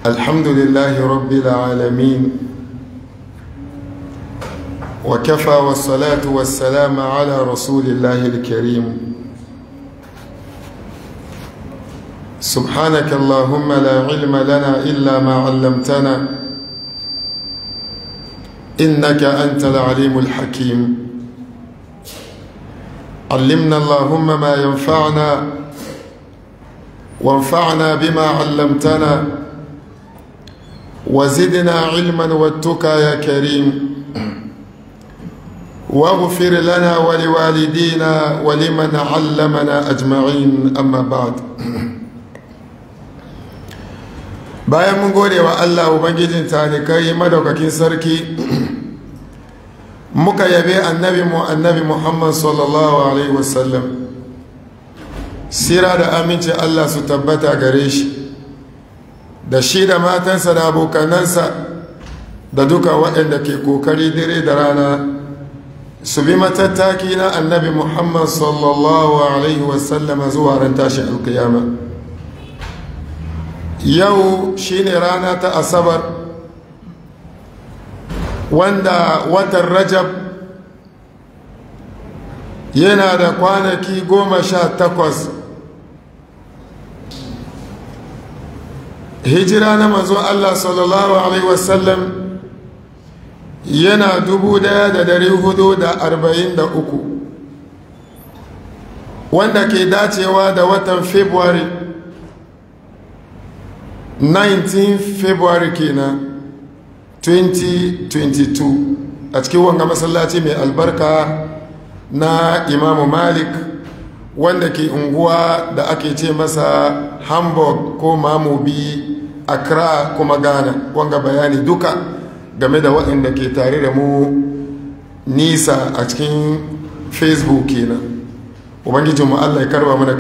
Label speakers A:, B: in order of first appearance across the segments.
A: الحمد لله رب العالمين وكفى والصلاة والسلام على رسول الله الكريم سبحانك اللهم لا علم لنا إلا ما علمتنا إنك أنت العليم الحكيم علمنا اللهم ما ينفعنا وانفعنا بما علمتنا وزدنا علما واتقى يا كريم واغفر لنا ولوالدينا ولمن علمنا أجمعين أما بعد. bayan mun gode wa Allah ubangijin talikai madaukakin sarki muka yabe annabi Muhammad sallallahu alaihi wasallam, sira da aminci Allah su tabbata gare shi da shi da matansa da abokanansa da duka waɗanda ke kokari dare da rana su bi matattaki na annabi Muhammad sallallahu alaihi wasallam zuwa ran tashin alkiyama. Yau shine rana ta asabar wanda watan Rajab yana da kwanaki 18. hijira na manzo Allah sallallahu alaihi wasallam yana 1443 wanda ke dacewa da watan February 19 February kenan 2022 a cikin wanga masallaci mai albarka na Imamu Malik wanda ke unguwa da ake ce masa Hamburg ko Mamobi, Accra kuma Ghana. Wanga bayani duka game da waɗanda ke tare da mu nisa a cikin Facebook kenan. Ubangijinmu Allah ya karba mana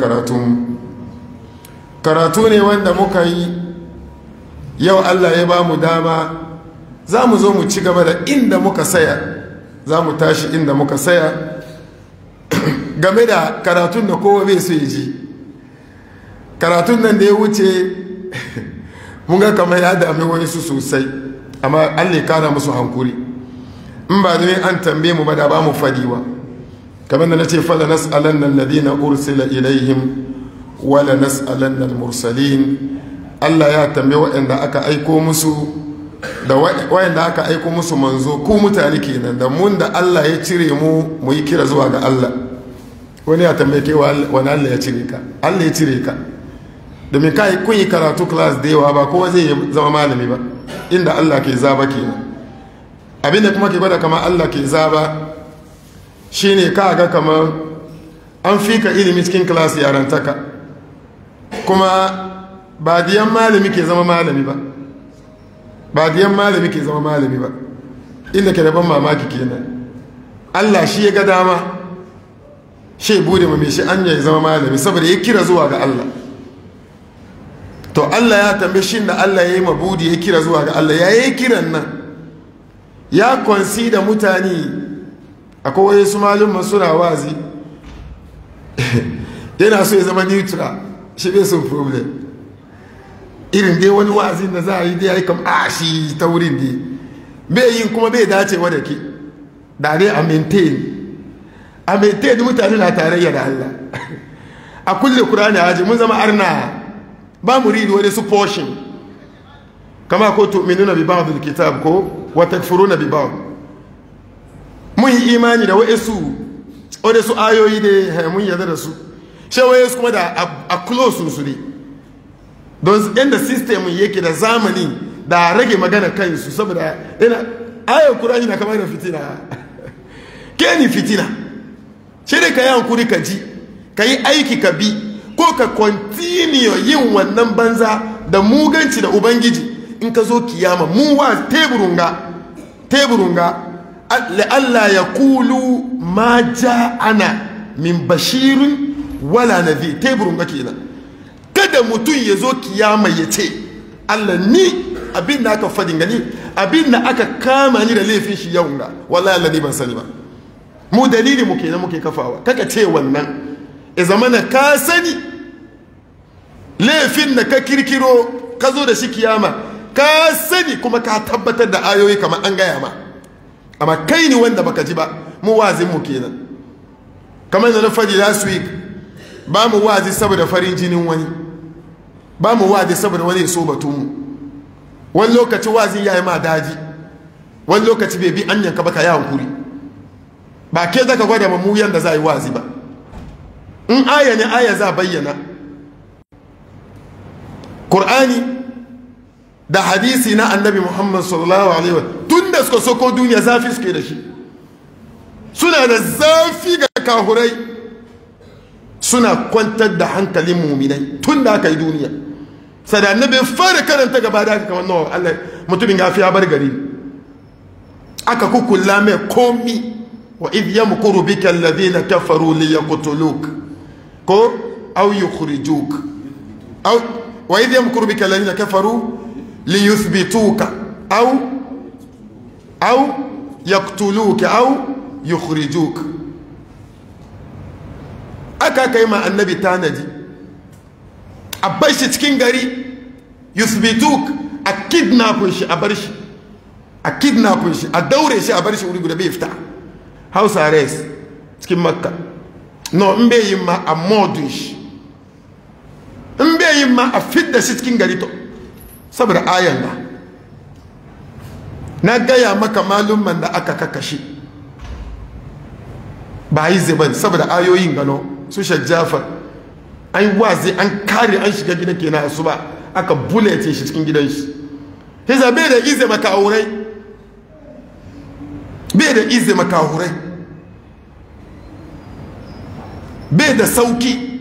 A: karatu ne wanda muka yi yau. Allah ya ba mu dama za mu zo mu ci gaba da inda muka saya, za mu tashi inda muka saya game da karatun da kowa bai so ya ji. Karatun nan da ya wuce mun ga kamar ya dami wani su sosai, amma Allah ya kara musu hankuri. In ba domin an tambaye mu ba da ba mu fadiwa, kamar da nace fala nas'alanna alladhina ursila ilaihim wala nas'alanna almursalin. Allah ya tambaye waɗanda aka aiko musu da waɗanda aka aiko musu manzo, ku mutane kenan, da mun da Allah ya cire mu yi kira zuwa ga Allah. Wani ya tambaye ke wani Allah ya cire ka? Allah ya cire ka domin kai kun yi karatu class da yawa, ba kowa zai zama malami ba. Inda Allah ke zaba kenan. Abinda kuma ke gwada kamar Allah ke zaba shine ka ga kamar an fika ilimi cikin class yarantaka, kuma ba diyan malami ke zama malami ba, ba diyan malami ke zama malami ba. Inda ke da ban mamaki kenan, Allah shi ya ga dama shi bude mai shi anya ya zama malami saboda ya kira zuwa ga Allah. To Allah ya tambaye shi da Allah ya yi mabudi ya kira zuwa ga Allah, ya yi kiran nan ya kwansi da mutane. Akwai wasu malumman suna wazi yana so ya zama neutral, shi bai sun problem. Irin dai wani wazin da za a yi dai ya yi kam shi ta wurin dai bai yin kuma bai dacewa da ke da dai a maintain mutane na tarayya da Allah. A kulle Kur'ani haji mun zama arna, ba mu ridi wani su portion kama ko tu'minuna bi ba'd al-kitab ko wa takfuruna bi ba'd. Mun yi imani da wasu ayoyi da mun yarda da su, shi wasu kuma da a close su ne don inda system yake da zamani da rage magana kansu, saboda ina ayar Kur'ani na kamar da fitina ke ni fitina shi ne ka yi hankuri ka ji, ka yi aiki ka bi, ko ka continue yin wannan banza da muganci da Ubangiji. In ka zo kiyama mu wa teburun ga la'alla ya kulu ma ja'ana min bashirin wala nabi. Teburun ga kenan, kada mutum ya zo kiyama ya ce Allah ni abin da aka fadin gani, abin da aka kama ni da laifin shi yau ga wallahi Allah ni ban sani ba. Mu dalili mu kenan muke kafawa, kaka ce wannan ya zamana ka sani laifin da ka kirkiro ka zo da shi kiyama ka sani kuma ka tabbatar da ayoyi kamar an gaya ma, amma kai ni wanda baka ji ba. Mu wazin mu kenan, kamar da na faɗi last week, ba mu wazi saboda farin jinin wani, ba mu wazi saboda wani ya so batun mu. Wani lokaci wazin ya yi ma daji, wani lokaci bai bi an yanka baka ya hankuri, ba ke zaka gwada mu yanda za a yi wazi ba. In aya ne aya za bayyana, Qur'ani da hadisi na annabi Muhammad sallallahu alaihi wa tun da suka soko duniya zafi suke da shi, suna da zafi ga kahurai, suna kwantar da hankalin muminai tun da aka yi duniya. Sada annabi fara karanta gaba da aka kamar nawa Allah mutumin gafi ya bar gari, aka kukulla mai komi. Wa idh yamkuru bika alladhina kafaru liyaqtuluk ko aw yukhrijuk aw wa idh yamkuru bika alladhina kafaru liyuthbituka aw yaqtuluka aw yukhrijuk. Aka kai ma annabi tanaji a bar shi cikin gari, yuthbituk, a kidnapin shi, a bar shi, a kidnapin shi, a daure shi, a bar shi wuri guda bai fita. House arrest cikin Makka. No, in bai yi ma a modun shi, in bai yi ma a fidda shi cikin gari to saboda ayan da na gaya maka malumman da aka kakashi ba yi ziban saboda ayoyin gano su shajjafar an wazi an kare an shiga gidan kenan su ba aka bulete shi cikin gidan shi. Hiza bai da ize maka aurai, bai da ize maka aurai, bai da sauki,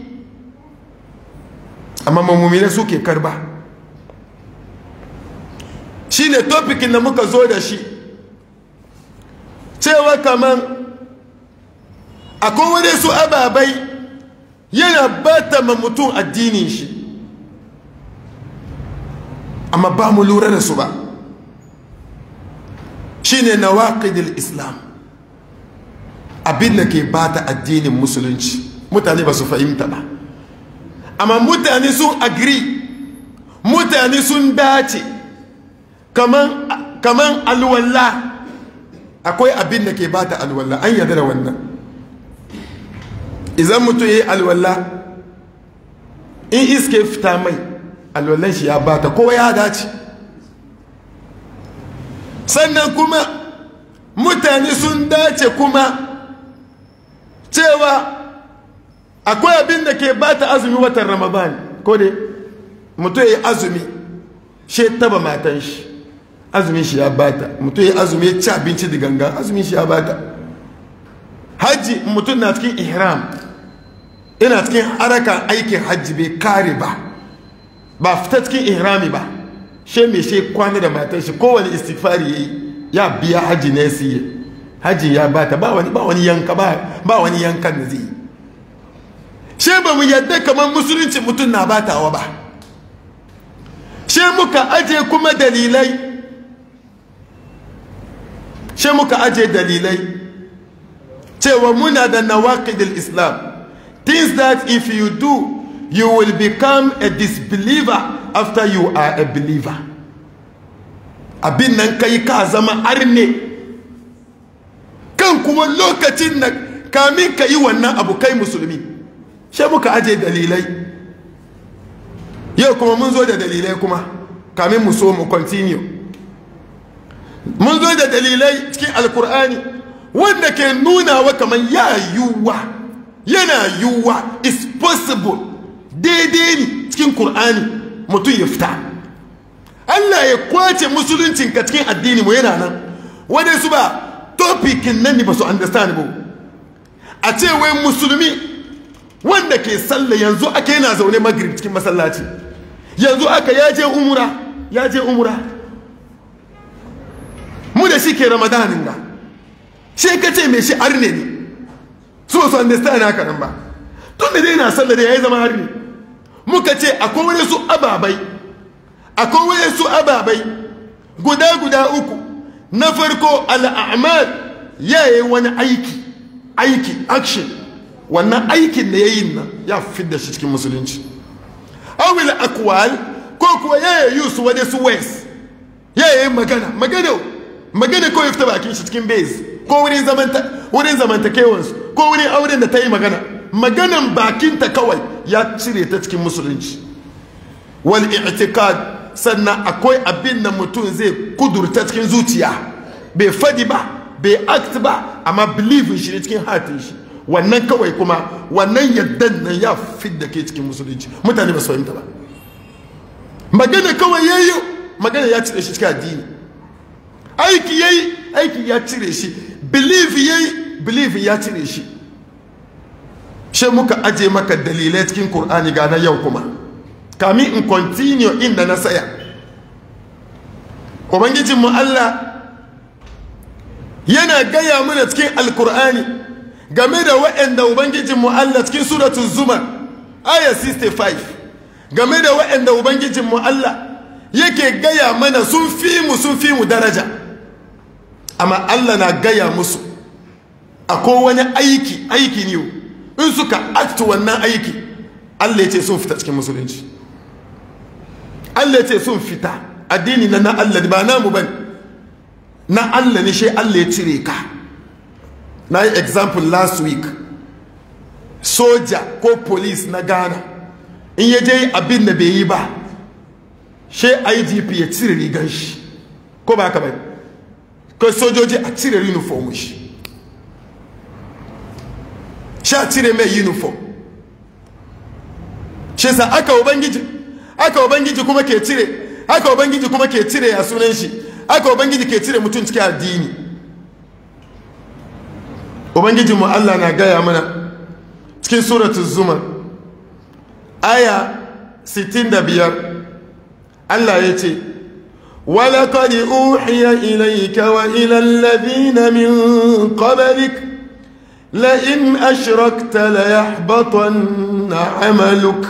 A: amma mummune suke karba. Shi ne topikin da muka zo da shi, cewa kaman akwai wani su ababai yana bata ma mutum addinin shi, amma ba mu lura da su ba. Shi ne nawaqidul islam, abin da ke bata addinin musulunci. Mutane ba su fahimta ba, amma mutane sun agree, mutane sun dace. Kaman alwala, akwai abin da ke bata alwala, an yarda da wannan. Idan mutum ya yi alwala, in iske fita mai, alwallan shi ya bata, kowa ya dace. Sannan kuma mutane sun dace kuma cewa akwai abin da ke bata azumi watan Ramadan. Ko dai mutum ya yi azumi, shi taba matan shi, azumin shi ya bata. Mutum ya azumi ya ci abinci da gangan, azumin shi ya bata. Hajji, mutum na cikin ihram, ina cikin harakan aikin hajji bai kare ba fita cikin ihrami ba, she mai she kwana da matan shi, kowane istighfari yayi ya biya hajji ne siye, hajji ya bata. Ba wani yanka ba wani yankan da zai yi. She ba mu yadda kamar musulunci mutum na batawa ba. She muka aje kuma dalilai, she muka aje dalilai cewa muna da nawaqidul islam, things that if you do you will become a disbeliever after you are a believer. Abin nan kai ka zama arne kan kuma lokacin da kamin ka yi wannan abu kai musulmi. She muka aje dalilai, yau kuma mun zo da dalilai kuma kamin mu so mu continue. Mun zo da dalilai cikin alkur'ani wanda ke nuna wa kamar yana yiwuwa, is possible, daidai ne cikin Kur'ani mutum ya fita. Allah ya kwace musuluncin ka cikin addini mu yana nan. Wani su ba topikin nan ne ba su understand ba. A ce wai musulmi wanda ke sallah yanzu aka yana zaune magrib cikin masallaci, yanzu aka yaje umura mu da shi ke ramadanin da shi ka ce mai shi arne ne, su understand haka nan ba. Tun da dai na sallah da ya yi zama arne. Muka ce akwai wani su ababai guda uku. Na farko al'amal, ya yi wani aiki action, wannan aikin da ya yi nan ya fi da shi cikin musulunci. Awil akwal, ko kuwa ya yi su wani su wes yayin magana ko ya fita bakin shi cikin base ko wurin zamantakewansu ko wurin auren da ta yi maganan bakinta kawai ya cire ta cikin musulunci. Wal i'tiqad, sannan akwai abin da mutum zai kudurta cikin zuciya, bai fadi ba, bai act ba, amma believe shi ne cikin hatin shi, wannan kawai kuma wannan yaddan nan ya fidda ke cikin musulunci. Mutane ba su fahimta ba. Magana kawai yayyo, magana ya cire shi cikin addini. Aiki yayi, aiki ya cire shi. Believe yayi, believe ya cire shi. She muka aje maka dalilai cikin Qur'ani ga na yau kuma. Kamin in continue inda na saya. Ubangijin mu Allah yana gaya mana cikin Al-Qur'ani game da waɗanda Ubangijin mu Allah cikin suratul Zumar aya 65 game da waɗanda Ubangijin mu Allah yake gaya mana sun fi mu daraja, amma Allah na gaya musu akwai wani aiki ne in suka act wannan aiki, Allah ya ce sun fita cikin musulunci. Allah ya ce sun fita addini na Allah ba namu bane, na Allah ne, shi Allah ya cire ka. Na yi example last week, soja ko police na Ghana in ya je abin da bai yi ba, shi IGP ya cire rigan shi, ko ba ka bai, ko sojoji a cire uniform shi, sha cire mai uniform. Shi sa aka ubangiji kuma ke cire ya sunan shi, aka ubangiji ke cire mutum cikin addini. Ubangijin mu Allah na gaya mana cikin suratul Zumar aya 65, Allah ya ce walaqad uhiya ilayka wa ila alladhina min qablik لئن أشركت ليحبطن عملك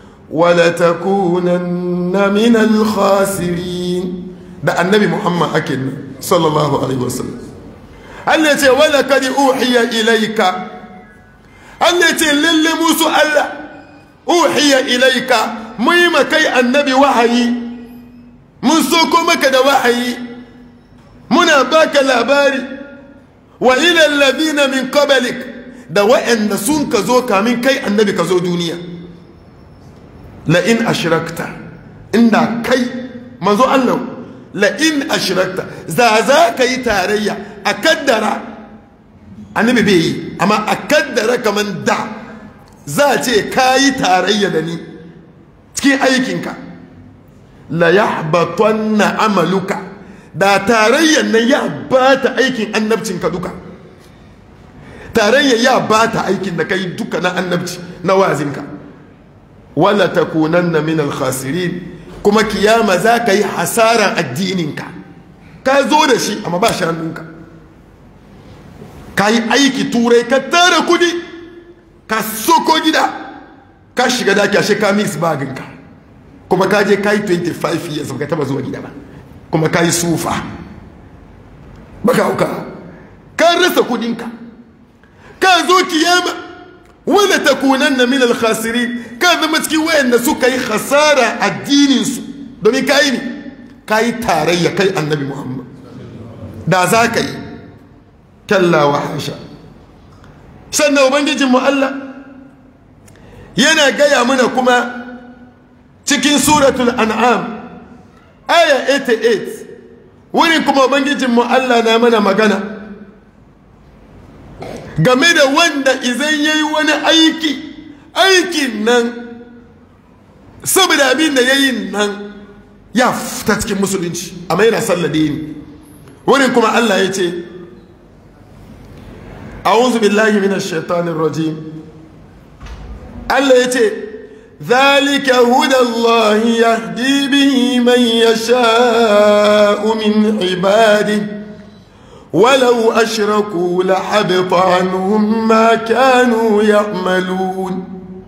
A: ولتكونن من الخاسرين. ده النبي محمد أكن صلى الله عليه وسلم. التي ولقد أوحي إليك، التي للي موسى الله أوحي إليك ميما كي النبي وحي من سوكمك ده وحي منا باك الأباري wa ila alladhina min qablik, da wa'anda sun ka zo kamin kai annabi ka zo duniya. La in ashrakta, inda kai manzo Allah, la in ashrakta, za ka yi tarayya a kaddara annabi bai yi, amma a kaddara kaman da za ce ka yi tarayya da ni cikin aikinka, la yahbatanna amaluka, da tarayyar nan ya ba ta aikin annabcinka duka. Tarayyar ya ba ta aikin da ka yi duka na annabci na wazinka. Wala takunanna min al-khasirin, kuma kiyama za ka yi hasaran addininka. Ka zo da shi amma ba shi hannunka. Ka yi aiki turai, ka tara kudi, ka soko gida, ka shiga daki ashe ka mix baginka, kuma ka je ka yi 25 years ba ka taba zuwa gida ba, kuma ka yi sufa baka hauka, ka rasa kudinka, ka zo kiyama wala takunanna min al-khasirin, ka zama cikin wayanda suka yi khasara addininsu, domin ka yi ne, ka yi tarayya kai annabi Muhammad. Da za ka yi kalla wa hasha. Sannan ubangijinmu Allah yana gaya mana kuma cikin suratul an'am aya 88, wurin kuma ubangijinmu Allah na mana magana game da wanda izan yayi wani aikin nan saboda abin da yayin nan ya fita cikin musulunci amma yana sallade ni. wurin kuma Allah ya ce a'udhu billahi minash shaitanir rajim. Allah ya ce dhalika hudallahi yahdi bihi man yasha'u min ibadihi ولو أشركوا لحبط عنهم ما كانوا يعملون.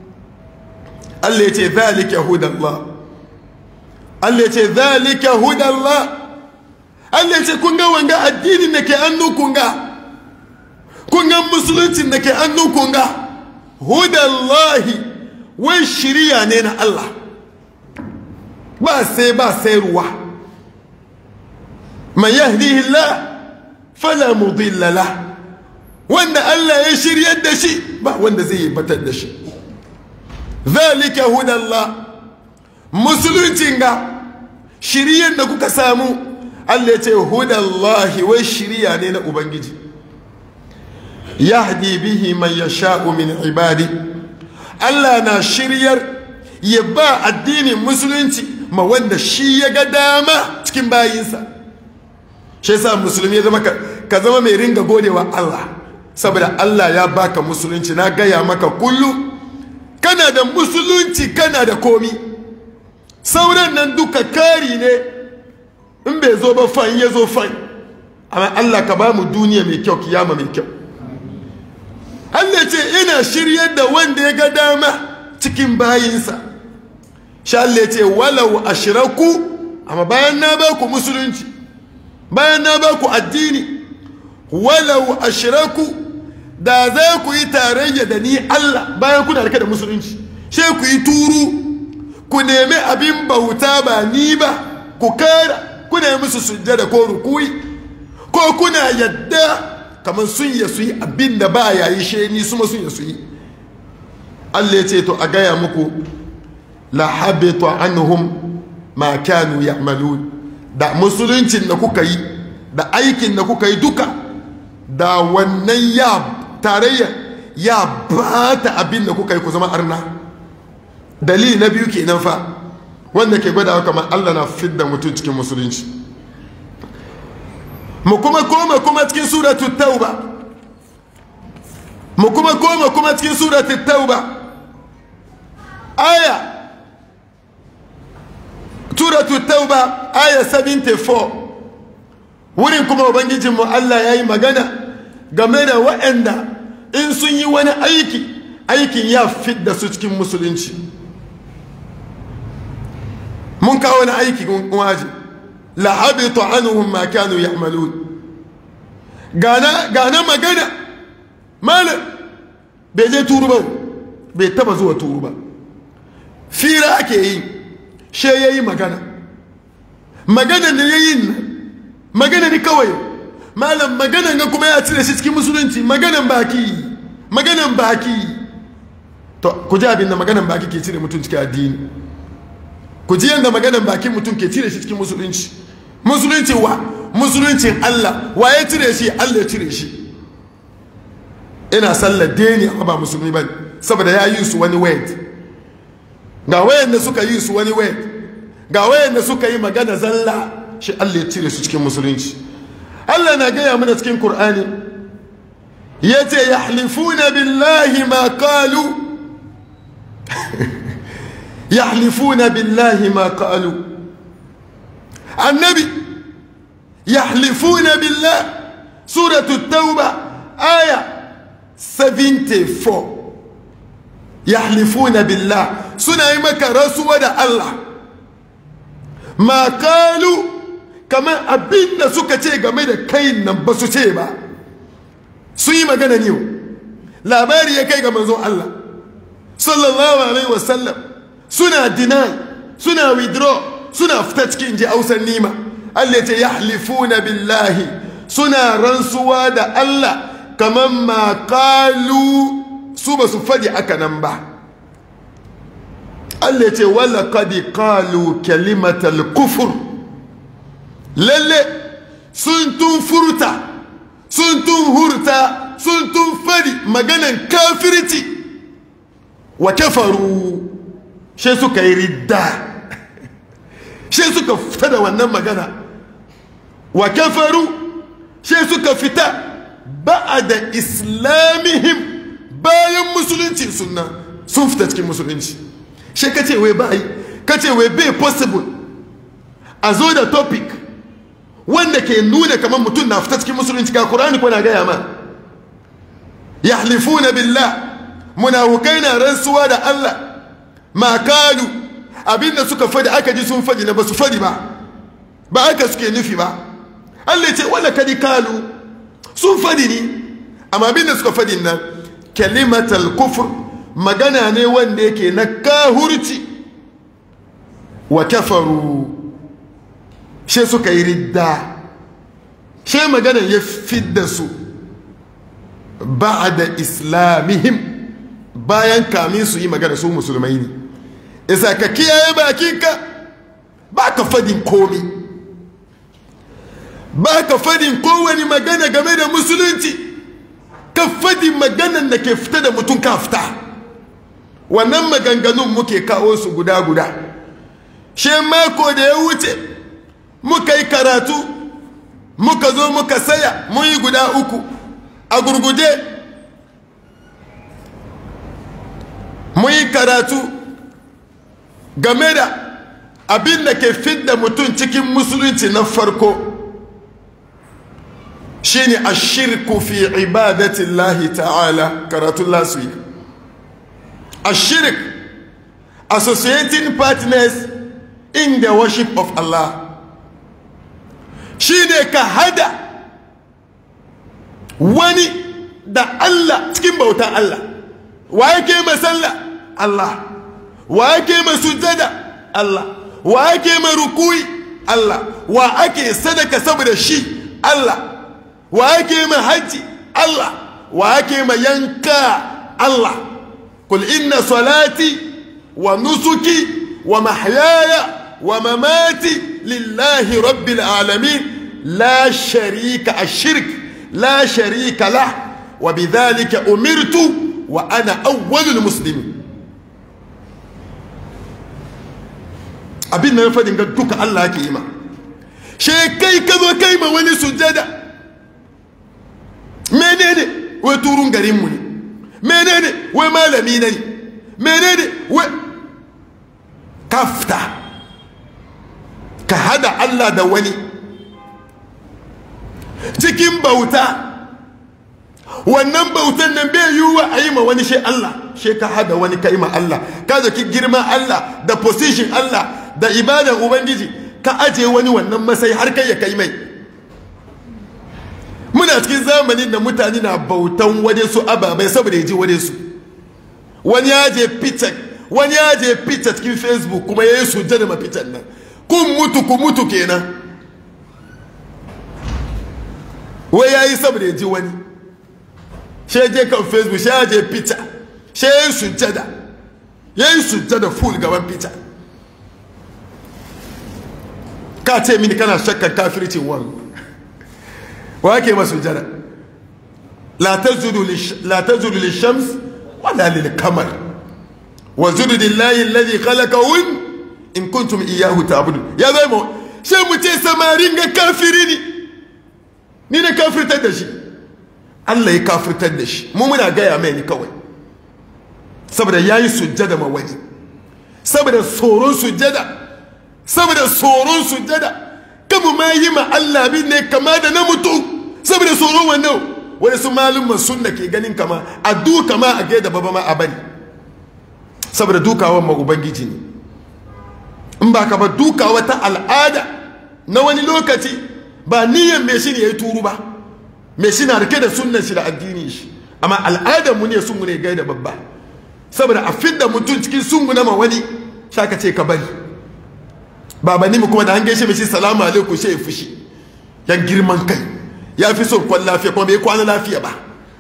A: التي ذلك هدى الله، التي ذلك هدى الله، التي كنغا وانغا الدين انك أنو كنغا مسلمين انك أنو كنغا هدى الله والشريعة نينا الله. با سي روا man yahdihillah fala mudilla lah, wanda Allah ya shiryar da shi ba wanda zai yi batar da shi. Zalika hudallah, musuluncin ga shiriyar da kuka samu, Allah ya ce hudallahi, wai shiriya ne na Ubangiji. Yahdi bihi man yasha'u min ibadi, Allah na shiryar ya ba addinin musulunci ma wanda shi ya ga dama cikin bayinsa. Shi yasa musulmi ya zama ka zama mai ringa godewa Allah, saboda Allah ya baka musulunci. Na gaya maka kullu, kana da musulunci kana da komi, sauran nan duka kari ne, in bai zo ba fan ya zo fan. Amma Allah ka ba mu duniya mai kyau, kiyama mai kyau. Allah ce ina shiryar da wanda ya ga dama cikin bayinsa. Sha Allah ce walau ashraku, amma bayan na ba ku musulunci, bayan na ba ku addini, walau ashraku, da za ku yi tarayya da ni Allah bayan kuna rike da musulunci, sai ku yi turu, ku nemi abin bauta ba ni ba, ku kara, kuna yi musu sujjada ko rukuyi, ko kuna yadda kamar sun yi su yi abin da ba ya yi sheni su sun yi su yi. Allah ya ce to a gaya muku, la habita anhum ma kanu ya'malun, da musuluncin da kuka yi da aikin da kuka yi duka, da wannan ya tarayya ya bata abin da kuka yi ku zama arna. Dalili na biyu kenan fa, wanda ke gwada kamar Allah na fidda mutum cikin musulunci. Mu kuma koma cikin suratul tauba, mu kuma cikin suratul tauba, suratul tauba aya 74. Wurin kuma ubangijinmu Allah ya yi magana game da waɗanda in sun yi wani aikin ya fidda su cikin musulunci. Mun kawo wani aiki waje, la habitu anhum ma kanu ya'malun. Gana magana, malam bai je turu ba, bai taba zuwa turu ba, fira ake yi, she yayi magana da yayin magana ne kawai, malam magana ga kuma ya cire shi cikin musulunci. Maganan baki to ku ji abin da maganan baki ke cire mutum cikin addini, ku ji yadda maganan baki mutum ke cire shi cikin musulunci. Musuluncin Allah, wa ya cire shi? Allah ya cire shi. Ina sallar deni amma ba musulmi ba, saboda ya yi su wani word, ga wayanda suka yi su wani word, ga wayanda suka yi magana zalla, shi Allah ya cire su cikin musulunci. Allah na gaya mana cikin Qur'ani, yace yahlifuna billahi ma qalu yahlifuna billahi ma qalu. Annabi yahlifuna billah, suratul tauba aya 74. Yahlifuna billah, suna yi maka rasuwa da Allah. Ma qalu, kamar abin da suka ce game da kai nan ba su ce ba, sun yi magana ne. Labari ya kai ga manzon Allah sallallahu alaihi wasallam, suna deny, suna withdraw, suna fita cikin ji Hausar nima. Allah ce yahlifuna billahi, suna rantsuwa da Allah kamar ma qalu, su ba su fadi aka nan ba. Allah ce wala qad qalu kalimatal kufur, lalle sun tun furta, sun tun hurta, sun tun fadi maganan kafirci. Wa kafaru, she suka yi ridda, she suka fita da wannan magana. Wa kafaru, she suka fita ba'da islamihim, bayan musulunci sunna sun fita cikin musulunci. She kace wai bai, kace wai bai possible a zo da topic wanda ke nuna kamar mutum na fita cikin musulunci. Ga Qur'ani ko na gaya ma, yahlifuna billah, munafikai na rantsuwa da Allah. Ma kalu, abinda suka fadi aka ji sun fadi na ba su fadi ba aka suke nufi ba. Allah ce wala kadi kalu, sun fadi ni, amma abinda suka fadi nan kalimatal kufr, magana ne wanda yake na kahurci. Wa kafaru, she suka yi ridda, she magana ya fidda su ba'da islamihim bayan kamin su yi magana su musulmai ne. Isa ka kiyaye bakinka ba ka fadin komi, ba ka fadin kowane magana game da musulunci, ka fadin maganan da ke fita da mutum ka fita. Wannan maganganun muke kawo su guda-guda. She mako da ya wuce muka yi karatu, muka zo muka saya, mun yi guda 3 a gurguje. Mun yi karatu game da abin da ke fidda mutum cikin musulunci na farko shine ashirku fi ibadatillahi ta'ala. Karatun last week. Ashirk, associating partners in the worship of Allah, shine ka hada wani da Allah cikin bautan Allah. Wa yake masalla? Allah. Wa yake masujada? Allah. Wa yake marukui? Allah. Wa ake sadaka saboda shi? Allah. Wa yake haji? Allah. Wa yake yanka? Allah. قل إن صلاتي ونسكي ومحياي ومماتي لله رب العالمين لا شريك الشرك لا شريك له وبذلك أمرت وأنا أول المسلمين. abin nan fadin ga duka Allah ke yi ma. She kai ka zo kai ma wani sujjada. Menene wai turun garin mu ne? Menene wai malami ne? Menene wai kafta ka hada Allah da wani cikin bauta. Wannan bautan nan bai yiwuwa a yi ma wani shi Allah. She ka hada wani ka yi ma Allah, ka zaki girman Allah da position Allah da ibadan Ubangiji, ka aje wani wannan masai har kai ya kai mai. Muna cikin zamanin da mutane na bautan wani su ababai saboda ya ji wani su. Wani ya je picture cikin Facebook kuma ya yi sujjada ma picture nan. Ku mutu kenan. Wai ya yi saboda ya ji wani. She je kan Facebook, she ya je picture, she ya yi sujjada. Ya yi sujjada full gaban picture. Ka ce mini kana shakkan kafircin wani. Wa ke masu jada? La tazudu lishams wala lilqamar wazudu lillahi alladhi khalaqahun in kuntum iyyahu ta'budun. Ya zai mu sai mu ce samarin ga kafiri ni ne kafirtar da shi. Allah ya kafirtar da shi, mu muna gaya mai ni kawai saboda yayi sujjada ma wani, saboda tsoron sujjada kamu ma yi ma Allah bin ne kama da na mutu saboda tsoron wannan. Wani su malumman sunna ke ganin kama a duka ma a gaida baba ma a bari saboda dukawan ma ubangiji ne. In ba ka ba dukawa ta al'ada na wani lokaci ba niyan mai shi ne ya yi turu ba, mai shi na rike da sunnan shi da addini shi, amma al'adar mu ne sun ne gaida babba saboda a fidda mutum cikin sungu na ma wani shaka ce ka bari. Babani mu kuma da an gaishe mai shi salamu alaikum shi ya fushi, yan girman kai, ya fi son kwan lafiya kuma bai kwana lafiya ba.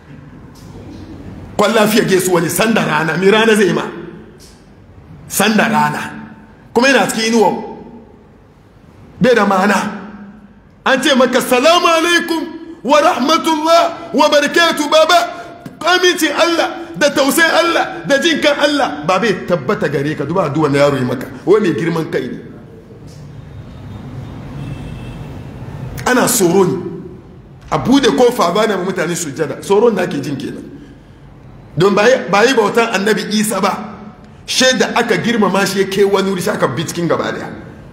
A: Kwan lafiya gaisu wani sanda rana, mi rana zai ma sanda rana kuma yana cikin inuwa bai da ma'ana. An ce maka salamu alaikum wa rahmatullah wa barakatu baba, amincin Allah da tausayin Allah da jinkan Allah ba bai tabbata gare ka. Duba duwan da yaro yi maka wai mai girman kai ne. Ana tsoro ne a bude kofa ba na mutane sujjada, tsoron da ake jin kenan. Don ba yi bautan annabi Isa ba, shaida aka girmama shi yake wani wuri aka bi cikin gaba daya.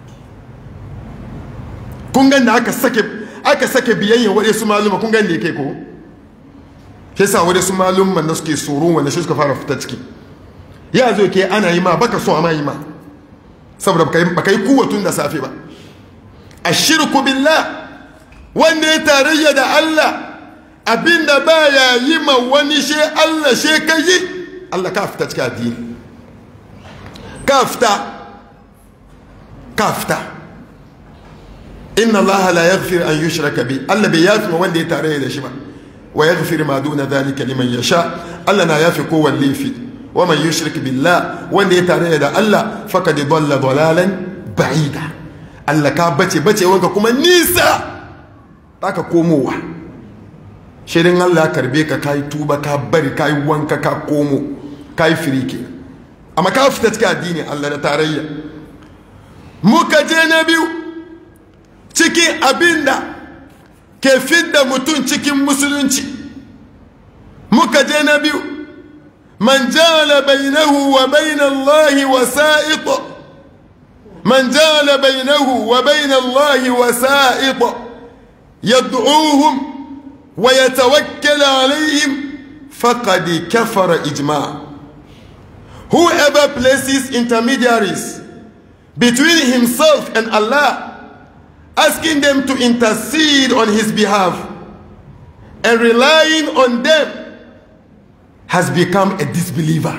A: Kun gan da aka sake biyayya wani su maluma, kun gan da yake ko shi sa wani su malumman da suke tsoro wanda shi suka fara fita ciki. Ya zo ke ana yi ma baka so ama yi ma saboda baka yi kuwatun da safe ba. Ashirku billah, wanda ya tarayya da Allah abinda baya yi ma wani she Allah she kai, Allah ka fita cikin addini, ka fita inna allaha la yaghfir an yushraka bi, Allah bai yafi ma wanda ya tare da shi ba, wa yaghfir ma duna dhalika liman yasha, Allah na yafi kowanne laifi. Wa man yushrik billah, wanda ya tare da Allah faqad dalla dalalan ba'ida, Allah ka bace wanka kuma nisa taka komowa. Shirin Allah karbe ka kai tuba ka bari kai wanka ka komo kai firike, amma ka fita cikin addini Allah da tarayya. Muka je na biyu cikin abinda ke fidda mutum cikin musulunci. Muka je na biyu, man jala bainahu wa bainallahi wasa'id, man jala bainahu wa bainallahi wasa'id yad'uuhum wa yatawakkal alayhim faqad kafara ijma'. Whoever places intermediaries between himself and Allah, asking them to intercede on his behalf and relying on them, has become a disbeliever.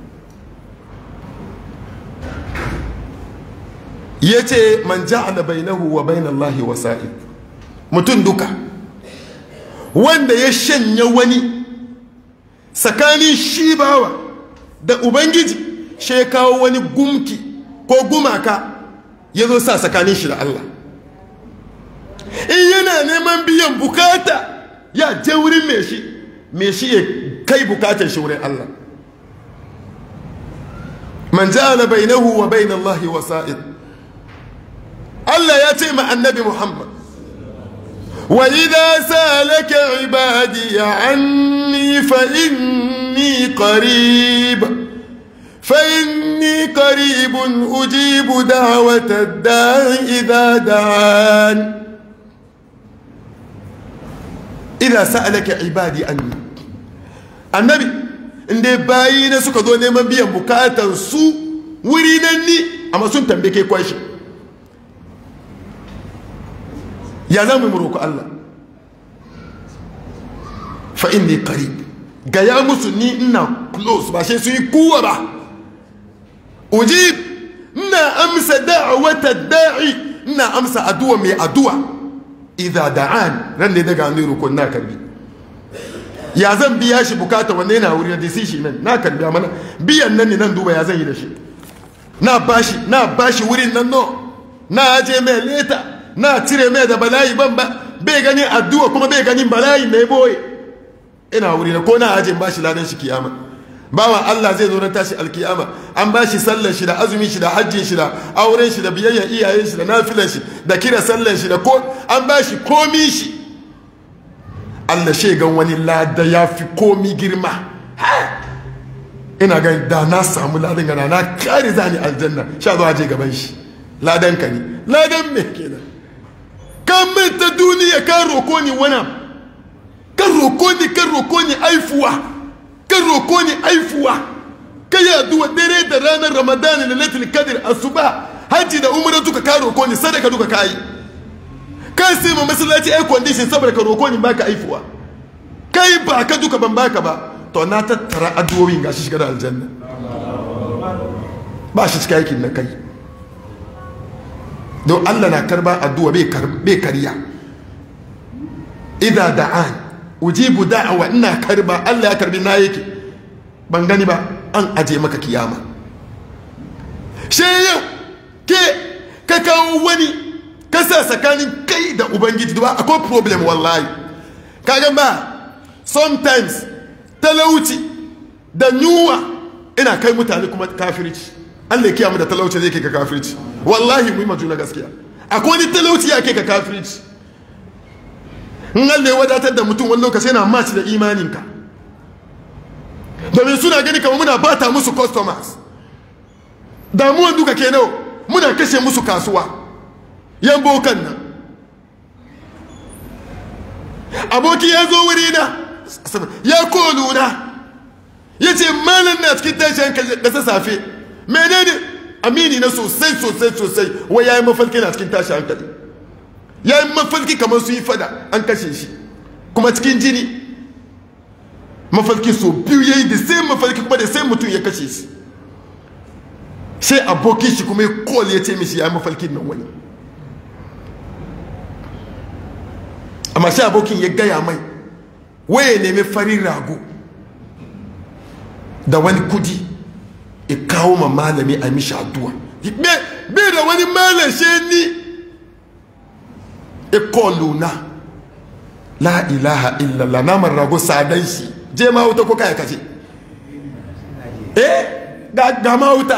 A: Yace man ja'ala bainahu wa bainallahi wasa'id, mutun duka wanda ya shanya wani tsakanin shi bawa da ubangiji, shi kawo wani gumki ko gumaka ya zo sa tsakanin shi da Allah. In yana neman biyan bukata ya je wurin me shi ya kai bukatar shi wurin Allah. Man ja'ala bainahu wa bainallahi wasa'id, Allah ya ce ma annabi Muhammad, wa idha salaka ibadi anni fa inni qarib فإني قريب أجيب دعوة الداع إذا دعان إذا سألك عبادي عني. النبي inda bayina suka zo neman biyan bukatar su wuri nan ni, amma sun tambaye kai kwashi, ya zama mu roƙo Allah. Fa inni qarib, ga ya musu ni ina close, ba sai su yi kuwa ba. Ujib, ina amsa da'wata da'i, ina amsa addu'a mai addu'a. Idza da'an, ran ne daga ni roƙon na karbi. Ya zan biya shi bukata wanne yana wuri da shi nan na karbi, mana biyan nan ne nan duba ya zan yi da shi. Na bashi wurin nan no, na aje mai leta, na cire mai da bala'i ban ba, bai gani addu'a kuma bai ganin bala'i mai boye. Ina wuri na ko na aje bashi ladan shi kiyama. Bawan Allah zai zo na tashi alkiyama, an bashi sallar shi da azumin shi da hajjin shi da auren shi da biyayya iyayen shi da nafilan shi da kira sallar shi da ko an bashi komi shi. Allah shegan wani lada ya fi komi girma. Ina ga da na samu ladan gana na kare zani aljanna, sha zo aje gaban shi. Ladan ka ne, ladan me kenan? Kan manta duniya kan roko ni wana, kan roko ni aifuwa, kan roko ni aifuwa, kan yi addu'a dare da ranar Ramadan da Lailatul Qadr, asuba, haji da umra duka ka roko ni, sadaka duka ka yi. Kan sai ma masallaci air condition saboda ka roko ni baka aifuwa. Kai ba ka duka ban baka ba, to na tattara addu'o'in gashi shiga da aljanna. Ba shi cika aikin na kai. Don Allah na karba addu'a bai kariya. Idza da'an ujibu da'wa, ina karba, Allah ya karbi na yake. Ban gani ba, an aje maka kiyama. Yau ka kawo wani kasa tsakanin kai da ubangiji, ba akwai problem wallahi. Kaga ba sometimes talauci da yunwa ina kai mutane kuma kafirci. Allah ya kiyamu da talauci zai kai ka kafirci. Wallahi mu yi majuna gaskiya, akwai wani talauci ya kai ka kafirci. In Allah ya wadatar da mutum wani lokaci yana match da imaninka, domin suna gani kamar muna bata musu customers. Damuwan duka ke nawa muna kashe musu kasuwa. Yan bokan nan aboki ya zo wuri na ya kolu na ya ce malam na cikin tashi hankali da sassafe. Menene? Amini na sosai wai ya yi mafarki na cikin tashi hankali, ya yi mafarki kamar su yi fada an kashe shi kuma cikin jini. Mafarki so biyu ya yi da sai mafarki kuma da sai mutum ya kashe shi. Sai abokin shi kuma ya kol ya ce mishi ya yi mafarki nan wani. amma shi abokin ya gaya mai waye nemi farin rago da wani kudi ya kawo ma malami a mishi addu'a bai da wani malashe ni ya koluna la ilaha illallah naman rago sadan shi je ma wuta ko kaya kace ga ma wuta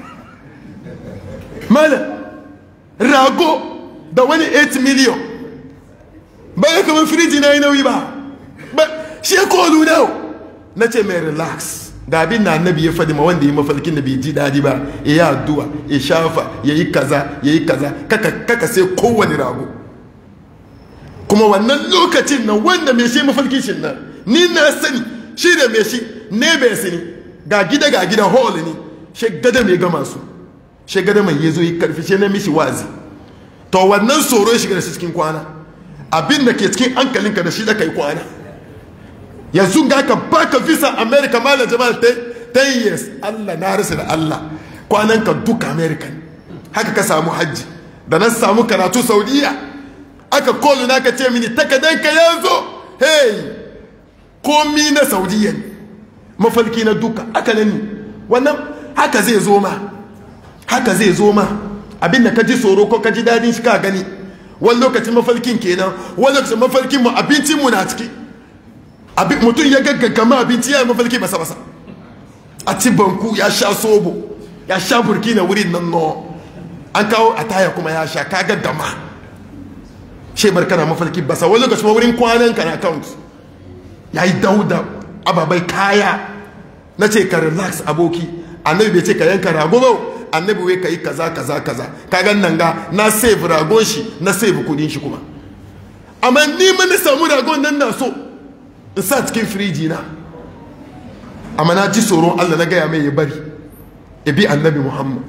A: malam rago da wani 8 million ba ya kamar firiji na yi nauyi ba shi ya koluna na ce mai relax da abin na annabi ya faɗi ma wanda ya mafalkin da bai ji daɗi ba ya yi addu'a ya shafa ya yi kaza ya yi kaza kaka sai kowane rago kuma wannan lokacin nan wanda mai shi mafalkin shi nan ni na sani shi da mai shi ne bai sani ga gida hall ne shi gada mai gama su shi gada mai ya zo yi karfi shi na mishi wazi to wannan tsoro ya shiga da shi cikin kwana abin da ke cikin hankalinka da shi da kai kwana yanzu ga ka baka visa America malam jama'a 10 years Allah na rasa da Allah kwanan ka duka America haka ka samu hajji da nan samu karatu Saudiya aka kolu na ka ce mini takadan ka yanzu hey komi na Saudiya mafalki na duka aka nan wannan haka zai zo ma abin da ka ji tsoro ko ka ji dadin shi ka gani wani lokacin mafalkin kenan wani lokacin mafalkin mu abincin mu na ciki mutum ya gaggama abinci ya yi mafalki basa-basa a ci banku ya sha sobo ya sha burkina wurin nan no an kawo a taya kuma ya sha ka gaggama shebar kana mafalki basa wani lokacin wurin kwanan ka na account ya yi dauda ababai kaya na ce ka relax aboki annabi bai ce ka yanka rago ba annabi wai ka yi kaza ka gan nan ga na save ragon shi na save kudin shi kuma amma ni ma na samu ragon nan na so in sa cikin firiji na amma na ji tsoron Allah na gaya mai ya bari ya bi annabi Muhammad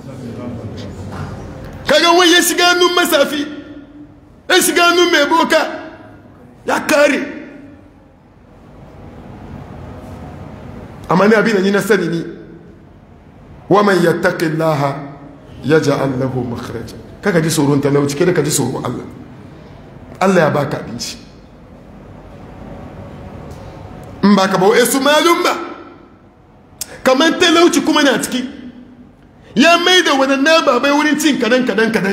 A: kaga wai ya shiga hannun masafi ya shiga hannun mai boka ya kare amma ni abin da ni na sani ni wa man yattaqillaha yaj'al lahu makhraja kaga ji tsoron talauci kada ka ji tsoron Allah Allah ya baka abinci in ba ka ba su malum ba kamar talauci kuma na ciki ya mai da wadannan babai wurin cin kadan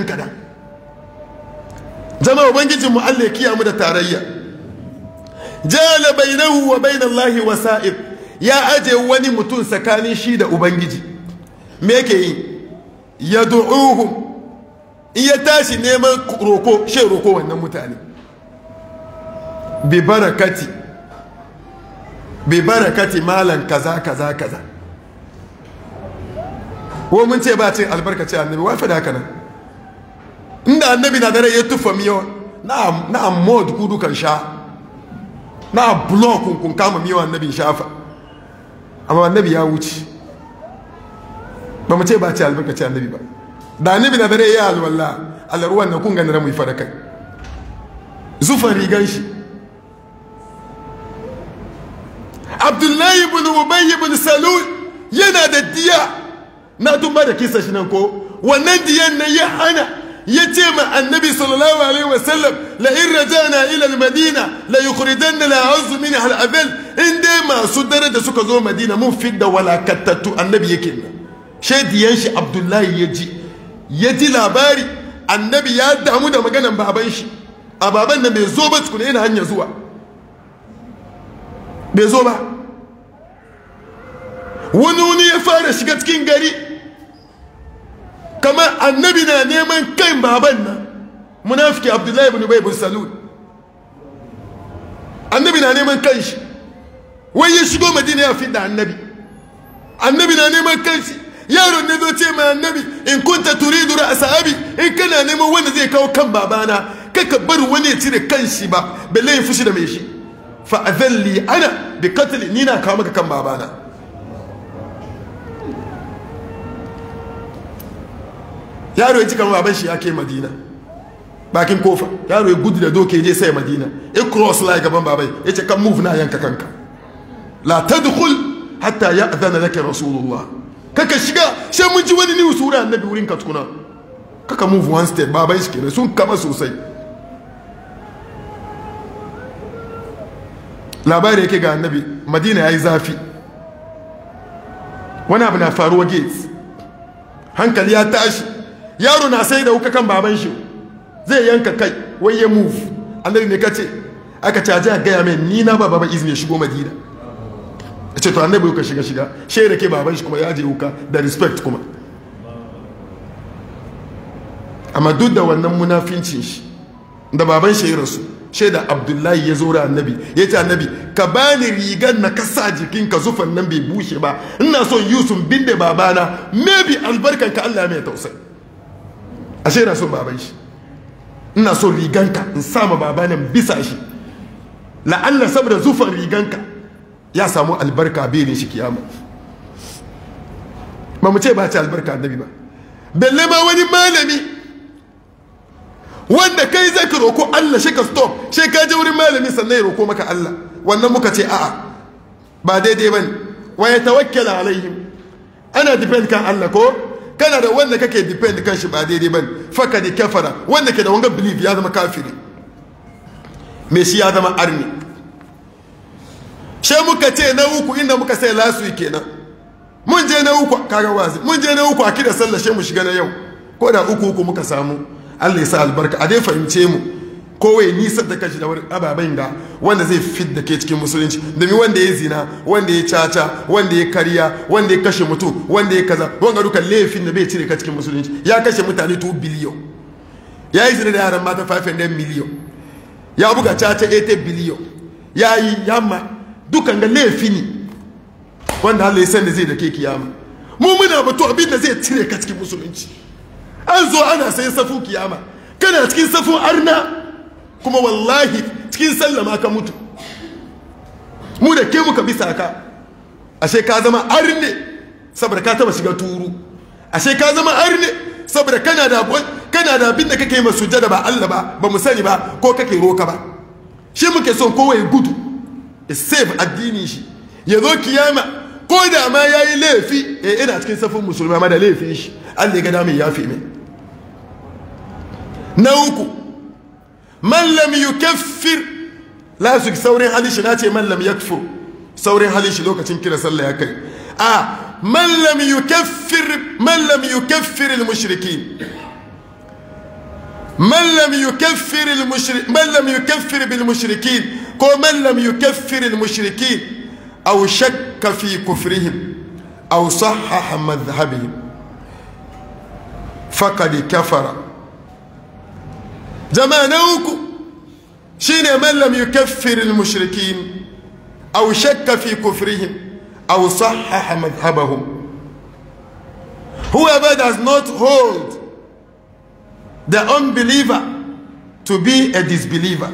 A: jama'a ubangijin mu Allah ya kiyamu da tarayya jala bainahu wa bainallahi wasa'id ya aje wani mutum tsakanin shi da ubangiji me yake yi yad'uhum in ya tashi neman roko shi roko wannan mutane bi barakati malan kaza ko mun ce ba cin albarkaci annabi wai fada haka nan inda annabi na dare ya tufa miyo na mod kudu kan sha na block kun kama miyo annabi shafa amma annabi ya wuce ba mu ce ba ci albarkaci annabi ba da annabi na dare ya alwala alruwan na kun ganin mu yi fada kai zufan rigan shi Abdullahi ibn Ubay ibn Salul yana da diya na tumba da kisa shi nan ko wannan diyan nan ya hana ya ce ma annabi sallallahu alaihi wasallam la in rajana ila al-madina la yukhrijanna la azzu min al-abal in dai masu dare da suka zo madina mun fidda walakattatu annabi yake nan shediyan shi Abdullahi ya ji labari annabi ya damu da maganan baban shi a baban nan bai zo ba tukuna yana hanya zuwa bai zo ba wani ya fara shiga cikin gari kamar annabi na neman kan baban nan munafiki Abdullahi ibn Ubay ibn Salul annabi na neman kan shi wai ya shigo madina ya fidda annabi na neman kan shi yaron ne zo ce mai annabi in kunta turidu ra'sa abi in kana neman wanda zai kawo kan babana kaka bar wani ya cire kan shi ba balle ya fushi da mai shi fa adalli ana bi qatl ni na kawo maka kan babana yaro ya ci kamar baban shi ya ke madina bakin kofa yaro ya gudu da doke je sai madina ya cross line gaban babai ya ce kan move na yanka kanka la tadkhul hatta ya'dhana laka rasulullah kaka shiga sai mun ji wani news wurin annabi wurin ka tukuna kaka move one step babai shi kenan sun kama sosai labari yake ga annabi madina ya yi zafi, wani abu na faruwa gates, hankali ya tashi, yaro na sai da wuka kan baban shi zai yanka kai wai ya move. annabi ne kace aka caji a gaya mai ni na ba baba izini ya shigo madina. ya ce to annabi wuka shiga shaida ke baban shi kuma ya je wuka da respect kuma. amma duk da wannan munafincin shi da baban shi ya rasu, shaida abdullahi ya zo da annabi ya ce annabi ka bani rigan na kasa jikinka zufan nan bai bushe ba, ina son yusuf binde babana, maybe albarkan ka Allah mai tausayi. ashe na son baban shi, ina son riganka in sama babana bisa shi, la'alla saboda zufan riganka ya samu albarka bai shi kiyama. ba mu ce ba ce albarka annabi ba, balle ma wani malami wanda kai zai ka roko Allah shi ka stop, shi ka je wurin malami sannan ya roko maka Allah. wannan muka ce a'a ba daidai bane. wa ya tawakkala alaihim, ana depend kan Allah ko kana da wanda kake depend kan shi ba daidai bane. faka da kafara, wanda ke da wanga belief ya zama kafiri, me shi ya zama arni. she muka ce na uku inda muka sai last week kenan, mun je na uku kaga wazi, mun je na uku a kida sallah she mu shiga na yau, ko da uku muka samu. Allah ya sa albarka a dai fahimce mu, kowai nisan da kashi da wani ababen da wanda zai fit da ke cikin musulunci. domin wanda ya zina, wanda ya caca, wanda ya kariya, wanda ya kashe mutum, wanda ya kaza, wanga duka laifin da bai cire ka cikin musulunci. ya kashe mutane 2 biliyon, ya yi zina da yaran mata 500 miliyon, ya buga caca 80 biliyon, ya yi yamma, dukan ga laifi ne wanda Allah ya san da zai da ke kiyama. mu muna batu abin da zai cire ka cikin musulunci. an zo ana sai safu kiyama, kana cikin safu arna, kuma wallahi cikin sallama ka mutu. mu da ke muka bisa ka, ashe ka zama arne saboda ka taba shiga turu, ashe ka zama arne saboda kana da abin da kake yi masujada ba Allah ba mu sani ba, ko kake roka ba. shi muke son kowa ya gudu ya save addinin shi, ya zo kiyama ko da ma yayi laifi ina cikin safin musulma ma da laifin shi, Allah ya ga da mai yafi mai. na uku, man lam yukaffir, la su saurin halin shi, na ce man lam yakfur, saurin halin shi lokacin kira sallah ya kai. man lam yukaffir al-mushrikin, man lam yukaffir bil mushrikin, ko man lam yukaffir al-mushrikin aw shakka fi kufrihim aw sahhaha madhhabihim faqad kafara. jama'a na uku shine man lam yukaffir al-mushrikin aw shakka fi kufrihim aw sahhaha madhhabahum. whoever does not hold the unbeliever to be a disbeliever,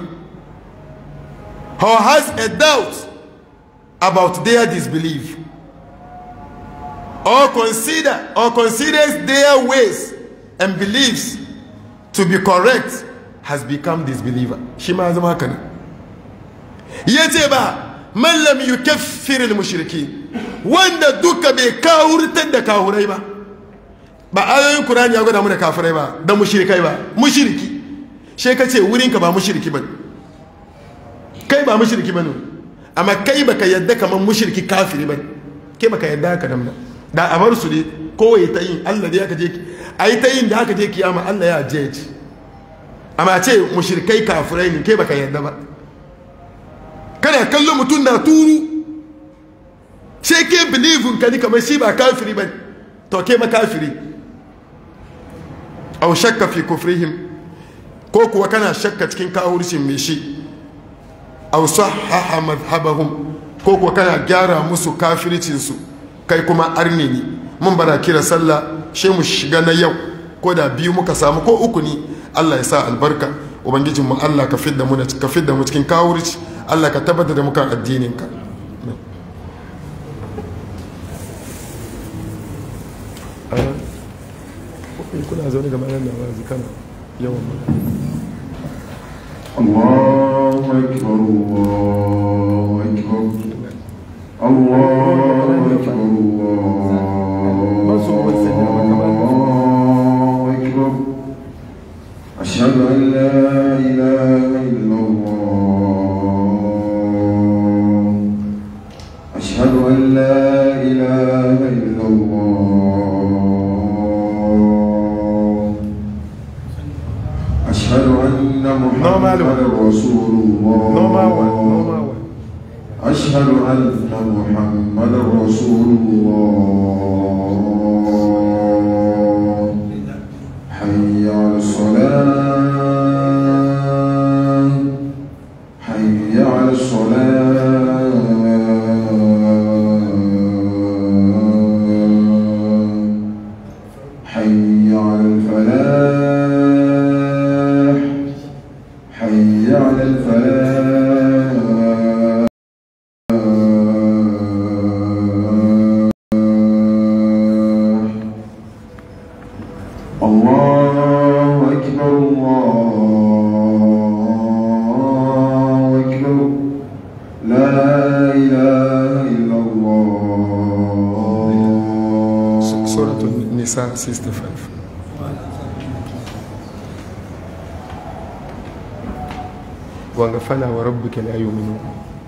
A: or has a doubt about their disbelief, or considers their ways and beliefs to be correct, has become disbeliever. shi ma zama haka ne. yace ba man lam yukaffir al-mushrikin, wanda duka bai kawurtar da kahurai ba. ba ayoyin Qur'ani ya gwada mu da kafirai ba, da mushrikai ba. mushriki she kace wurin ka ba mushriki bane, kai ba mushriki bane, amma kai baka yadda kaman mushriki kafiri bane, kai baka yadda haka nan da a bar su ne kowai ta yin Allah da aka je ai ta yin da aka je kiyama Allah ya jeji. amma ce mushrikai kafirai ne, kai baka yadda ba. kana kallon mutum na turu sai ke believe ka ni kamar shi ba kafiri bane, to ke ma kafiri. aw shakka fi kufrihim, ko kuwa kana shakka cikin kafircin me shi. aw sahhaha madhhabahum, ko kuwa kana gyara musu kafircin su, kai kuma arni ne. mun bara kira sallah she mu shiga na yau, ko da biyu muka samu ko uku ne. Allah ya sa albarka. ubangijin mu Allah ka fidda mu cikin kafirci, Allah ka tabbata da mu kan addinin ka. kuna zaune ga malam nawazi kana yawan magana.
B: Allahu akbar, Allahu akbar, Allahu akbar, Allahu akbar. ashhadu an la ilaha illallah رسول الله أشهد أن محمد رسول الله حي على الصلاة حي على الصلاة حي على الفلاح حي على الفلاح الله أكبر الله أكبر لا إله إلا الله.
A: سورة النساء 65. وغفلا وربك لا يؤمنون.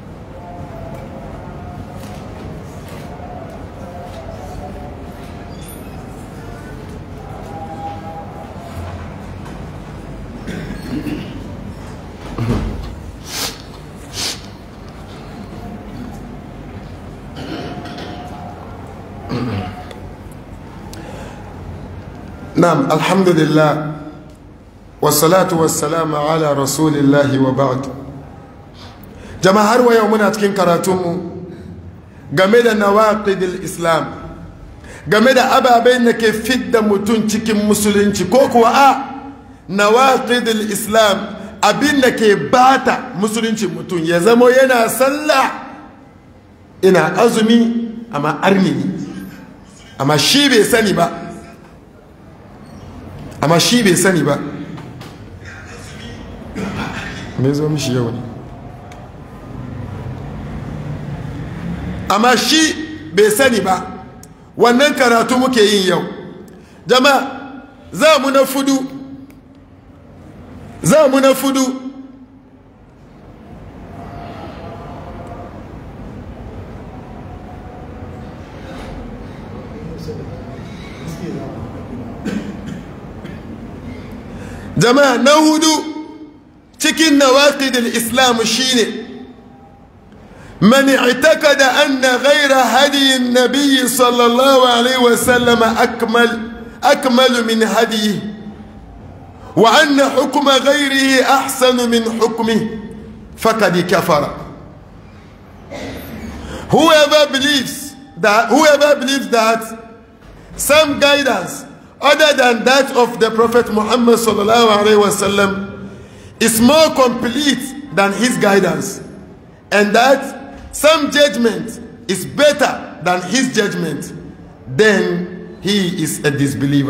A: نعم الحمد لله والصلاة والسلام على رسول الله وبعد. جماعة ويومنا تكين كراتم جمد نواقض الإسلام جمد أبا بينك فد متون تكين مسلين تكوكوا نواقض الإسلام أبينك باتا مسلين متون يزمو ينا صلى إنا أزمي أما أرمي أما شيبي سنبا amma shi bai sani ba me zo mishi yau ne amma shi bai sani ba wannan karatu muke yin yau jama'a za mu na fudu jama'a na hudu cikin nawaqidul islam shine man i'taqada anna ghayra hadi an-nabiy sallallahu alayhi wa sallam akmal min hadihi wa anna hukma ghayrihi ahsan min hukmihi faqad kafara. Whoever believes that some guidance other than that of the Prophet Muhammad sallallahu alaihi wasallam is more complete than his guidance, and that some judgment is better than his judgment, then he is a disbeliever.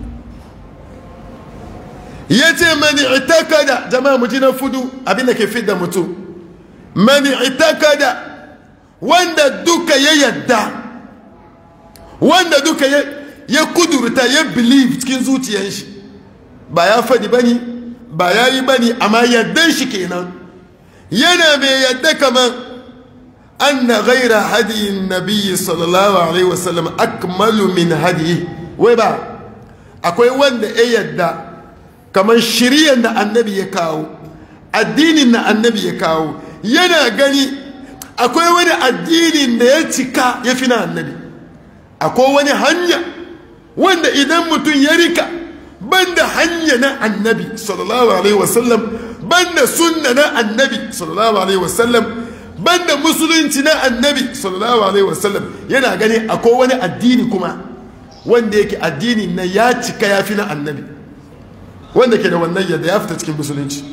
A: Yace man i'takada, jama'a mujina fudu abinda ke fidda mutum, man i'takada wanda duka ya yadda, wanda duka ya kudurta ya believe cikin zuciyar shi, ba ya fadi bane ba ya yi bane amma yaddan shi kenan, yana mai yadda kaman anna ghaira hadiyin nabiyyi sallallahu alaihi wasallam akmalu min hadiyi. Wai ba akwai wanda ya yadda kaman shiriyar da annabi ya kawo, addinin da annabi ya kawo, yana gani akwai wani addinin da ya cika ya fi na annabi, akwai wani hanya wanda idan mutum ya rika banda hanya na annabi sallallahu alaihi wasallam, banda sunna na annabi sallallahu alaihi wasallam, banda musulunci na annabi sallallahu alaihi wasallam, yana gani akwai wani addini kuma wanda yake addini na ya cika ya fi na annabi, wanda ke da wannan yadda ya fita cikin musulunci,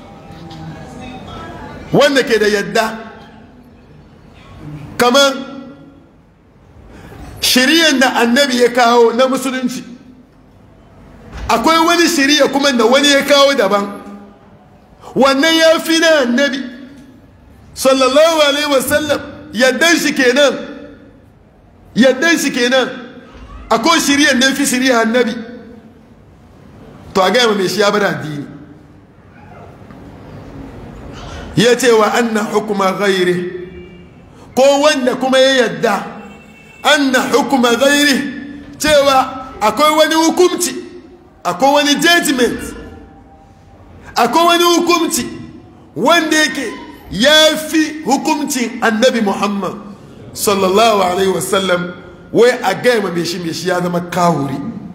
A: wanda ke da yadda kamar shiriyar da annabi ya kawo na musulunci, akwai wani shiriya kuma da wani ya kawo daban, wannan ya fi na annabi sallallahu alaihi wasallam, yaddan shi kenan akwai shiriyar da ya fi shiriyar annabi, to a gaya mai shi ya bar addini. Ya ce wa anna hukuma ghairi, ko wanda kuma ya yadda anna hukuma ghairi, cewa akwai wani hukumci, akwai wani judgment, akwai wani hukumci wanda yake ya fi hukumcin annabi Muhammad sallallahu alaihi wasallam, wai a gaya mai shi ya zama kahuri.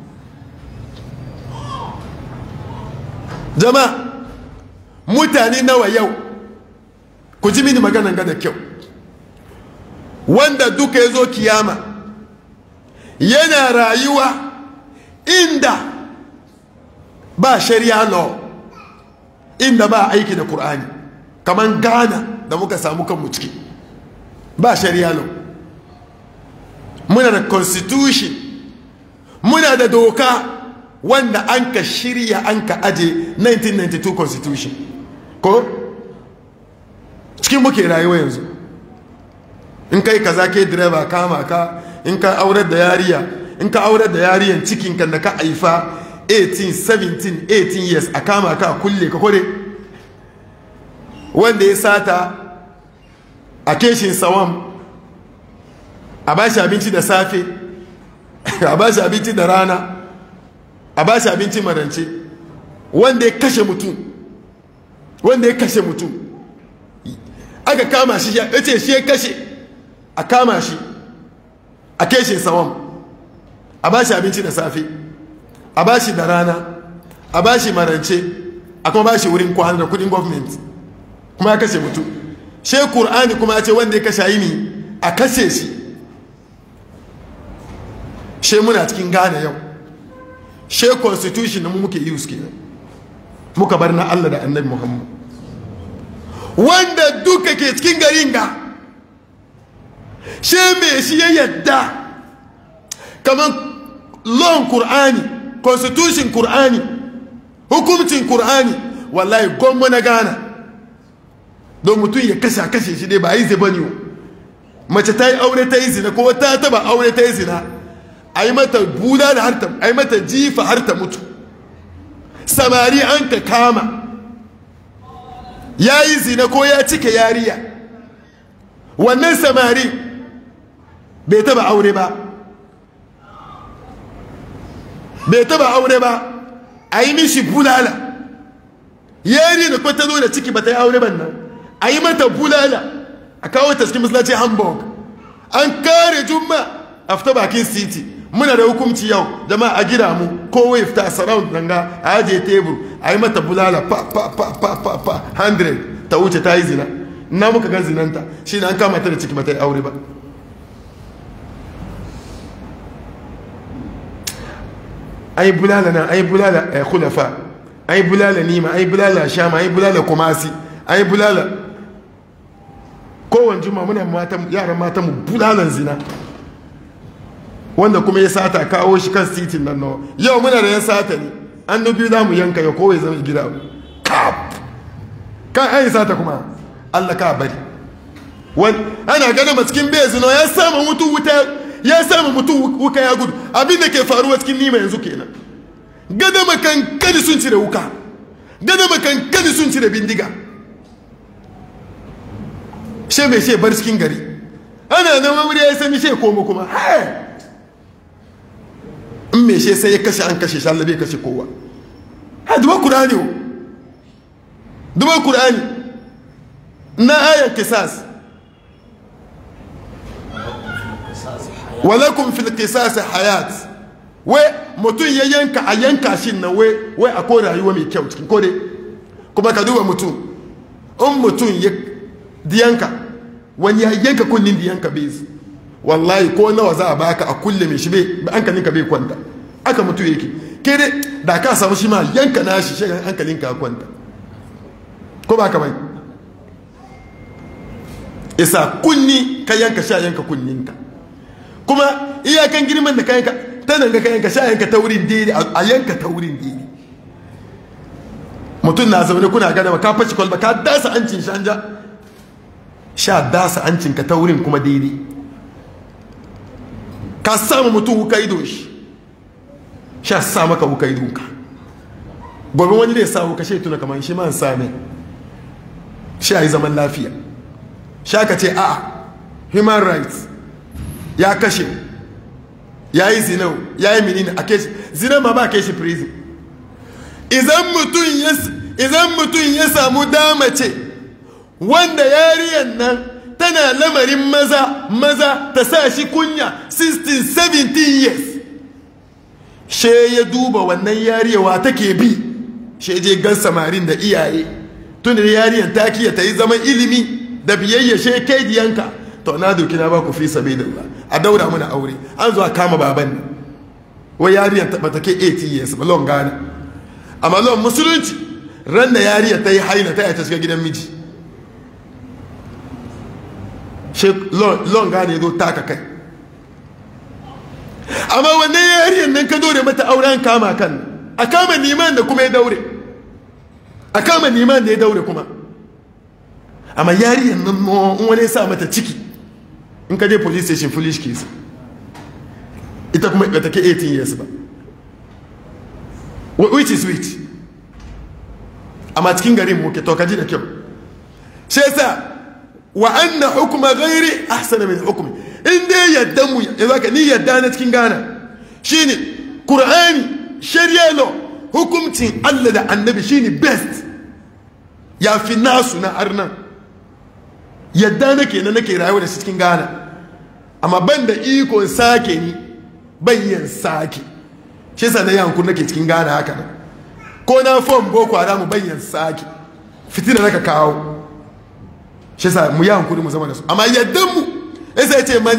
A: Jama'a, mutane nawa yau, ku ji mini maganan ga da kyau, wanda duka ya zo kiyama yana rayuwa inda ba shari'a law, inda ba aiki da Kur'ani, kamar Ghana da muka samu kanmu ciki, ba shari'a law. Muna da constitution, muna da doka wanda an ka shirya an ka aje 1992 constitution, ko cikin muke rayuwa yanzu. In kai kaza ke direba kama ka, in ka aurar da yariya, in ka aurar da yariyan cikin kan da ka haifa 18 17 18 years a kama ka kulle ka kore. Wanda ya sata a keshin sawam, a ba shi abinci da safe, a ba shi abinci da rana, a ba shi abinci marance. Wanda ya kashe mutum, wanda ya kashe mutum aka kama shi, ya ce shi ya kashe, a kama shi a keshin sawam, a ba shi abinci da safe, a ba shi da rana, a ba shi marance, a kuma ba shi wurin kwana da kudin government, kuma ya kashe mutum. She Kur'ani kuma ya ce wanda ya kashe yini a kashe shi. She muna cikin Ghana yau, she constitution da mu muke use kenan, muka bar na Allah da annabi Muhammad, wanda duka ke cikin garin ga she me shi ya yadda kamar law Kur'ani, constitution Kur'ani, hukumcin Kur'ani, wallahi gwamma na Ghana. Don mutum ya kashe shi dai ba yi zai bane. Mace ta yi aure ta yi zina, ko ta taba aure ta yi zina, a yi mata bula da harta, a yi mata jifa har ta mutu. Samari an ka kama ya yi zina ko ya cike yariya, wannan samari bai taba aure ba, bai taba aure ba, a yi mishi bulala. Yari da kwata zo da ciki ba ta yi aure ban nan, a yi mata bulala, a kawo ta cikin masallaci Hamburg, an kare juma a fita bakin city. Muna da hukumci yau, jama'a a gida mu kowai fita surround nan ga a ajiye tebur, a yi mata bulala pa 100 ta wuce ta yi zina. Na muka gan zinanta shi ne an kama ta da ciki ba ta yi aure ba. Ai bulala nan, ai bulala khulafa, ai bulala nima, ai bulala shama, ai bulala kumasi, ai bulala. Kowane juma muna yaran mata mu bulalan zina, wanda kuma ya sata kawo shi kan titin nan nawa. Yau muna da ya sata ne, an nubi za mu yanka ya kowai zama gida kap kan an yi sata kuma Allah ka bari. Ana gana cikin bai zina ya samu mutu wuta, ya samu mutu wuka ya gudu. Abin da ke faruwa cikin nima yanzu kenan. Gada makankani sun cire wuka, gada makankani sun cire bindiga. She mai she bar cikin gari, ana nan wuri ya sami she komo kuma in mai she sai ya kashe, an kashe shi, Allah bai kashe kowa. Duba Kur'ani o, duba Kur'ani na ayan kisas, walakum fil qisas hayat. Wai mutum ya yanka a yanka shi nan, wai akwai rayuwa mai kyau cikin kode. Kuma ka duba mutum, in mutum ya diyanka, wani ya yanka kullin diyanka bai, wallahi ko nawa za a baka a kulle mai shi bai hankalinka bai kwanta. Aka mutu yake kere da ka samu shi ma yanka nashi shi hankalinka kwanta, ko ba ka bai. Isa kunni ka yanka sha yanka kunninka, kuma iyakan girman da ka yanka tanan ga ka yanka sha yanka ta wurin daidai, a yanka ta wurin daidai. Mutum na zaune kuna gana ka fashi kwalba ka dasa ancin shanja, sha dasa ancinka ta wurin kuma daidai. Ka samu mutum wuka ido shi, sha sa maka wuka idonka. Gobe wani zai sa wuka shi tuna kamar shi man same, sha yi zaman lafiya. Sha ka ce a'a human rights, ya kashe, ya yi zinau, ya yi menene a keshi zina ma ba a keshi prison. Idan mutum idan mutum ya samu damace wanda yariyan nan tana lamarin maza ta sa shi kunya 16 17 years, she ya duba wannan yariyawa take bi, she je gan samarin da iyaye tun da yariyan ta kiya ta yi zaman ilimi da biyayya, she kai diyanka to na doki na ba ku fi sabilillah a daura mana aure. An zo a kama baban ne wai yariyan ta bata ke 80 years ba, lon gane amma lon musulunci ran da yariya ta yi haila ta ta shiga gidan miji, she lon gane zo taka kai. amma wannan yariyan nan ka dore mata auren kama kan a kama neman da kuma ya daure, a kama neman da ya daure kuma. amma yariyan nan wani ya sa mata ciki, in ka je police station foolish case, ita kuma ba ta ke 18 years ba, which is which. amma cikin garin muke to kaji da kyau. shi yasa wa anna hukma ghairi ahsana min hukmi, in dai yadda mu yanzu ni yadda na cikin Ghana shine Qur'ani shari'a law, hukumcin Allah da Annabi shine best, ya fi nasu na arnan. yadda nake rayuwa da shi cikin Ghana, amma ban da iko sake ni bayyan sake. shi yasa na yankun nake cikin Ghana haka nan, ko na form boko haram bayyan sake fitina naka kawo. shi yasa mu yankun mu zama da su. amma yadda mu sai ce mani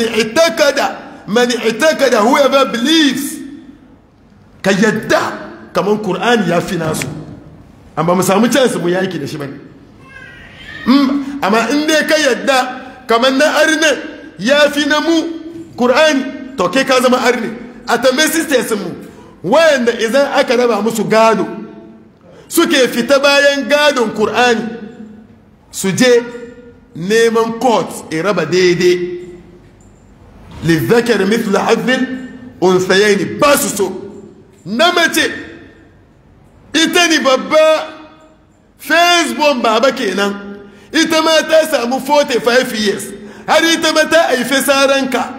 A: itakada whoever believes, ka yadda kaman Qur'ani ya fi nasu, amma mu samu chance mu yaki da shi bane. amma in dai ka yadda kaman na arne ya fi na mu Qur'ani, to kai ka zama arne. a tambayi sisters mu wayanda idan aka raba musu gado suke fita bayan gadon Qur'ani su je neman court e raba daidai, lizzakar mithla hazil unsayaini, ba su so. na mace ita ni babba Facebook baba kenan, ita ma ta samu 45 years, har ita ma ta haife saranka,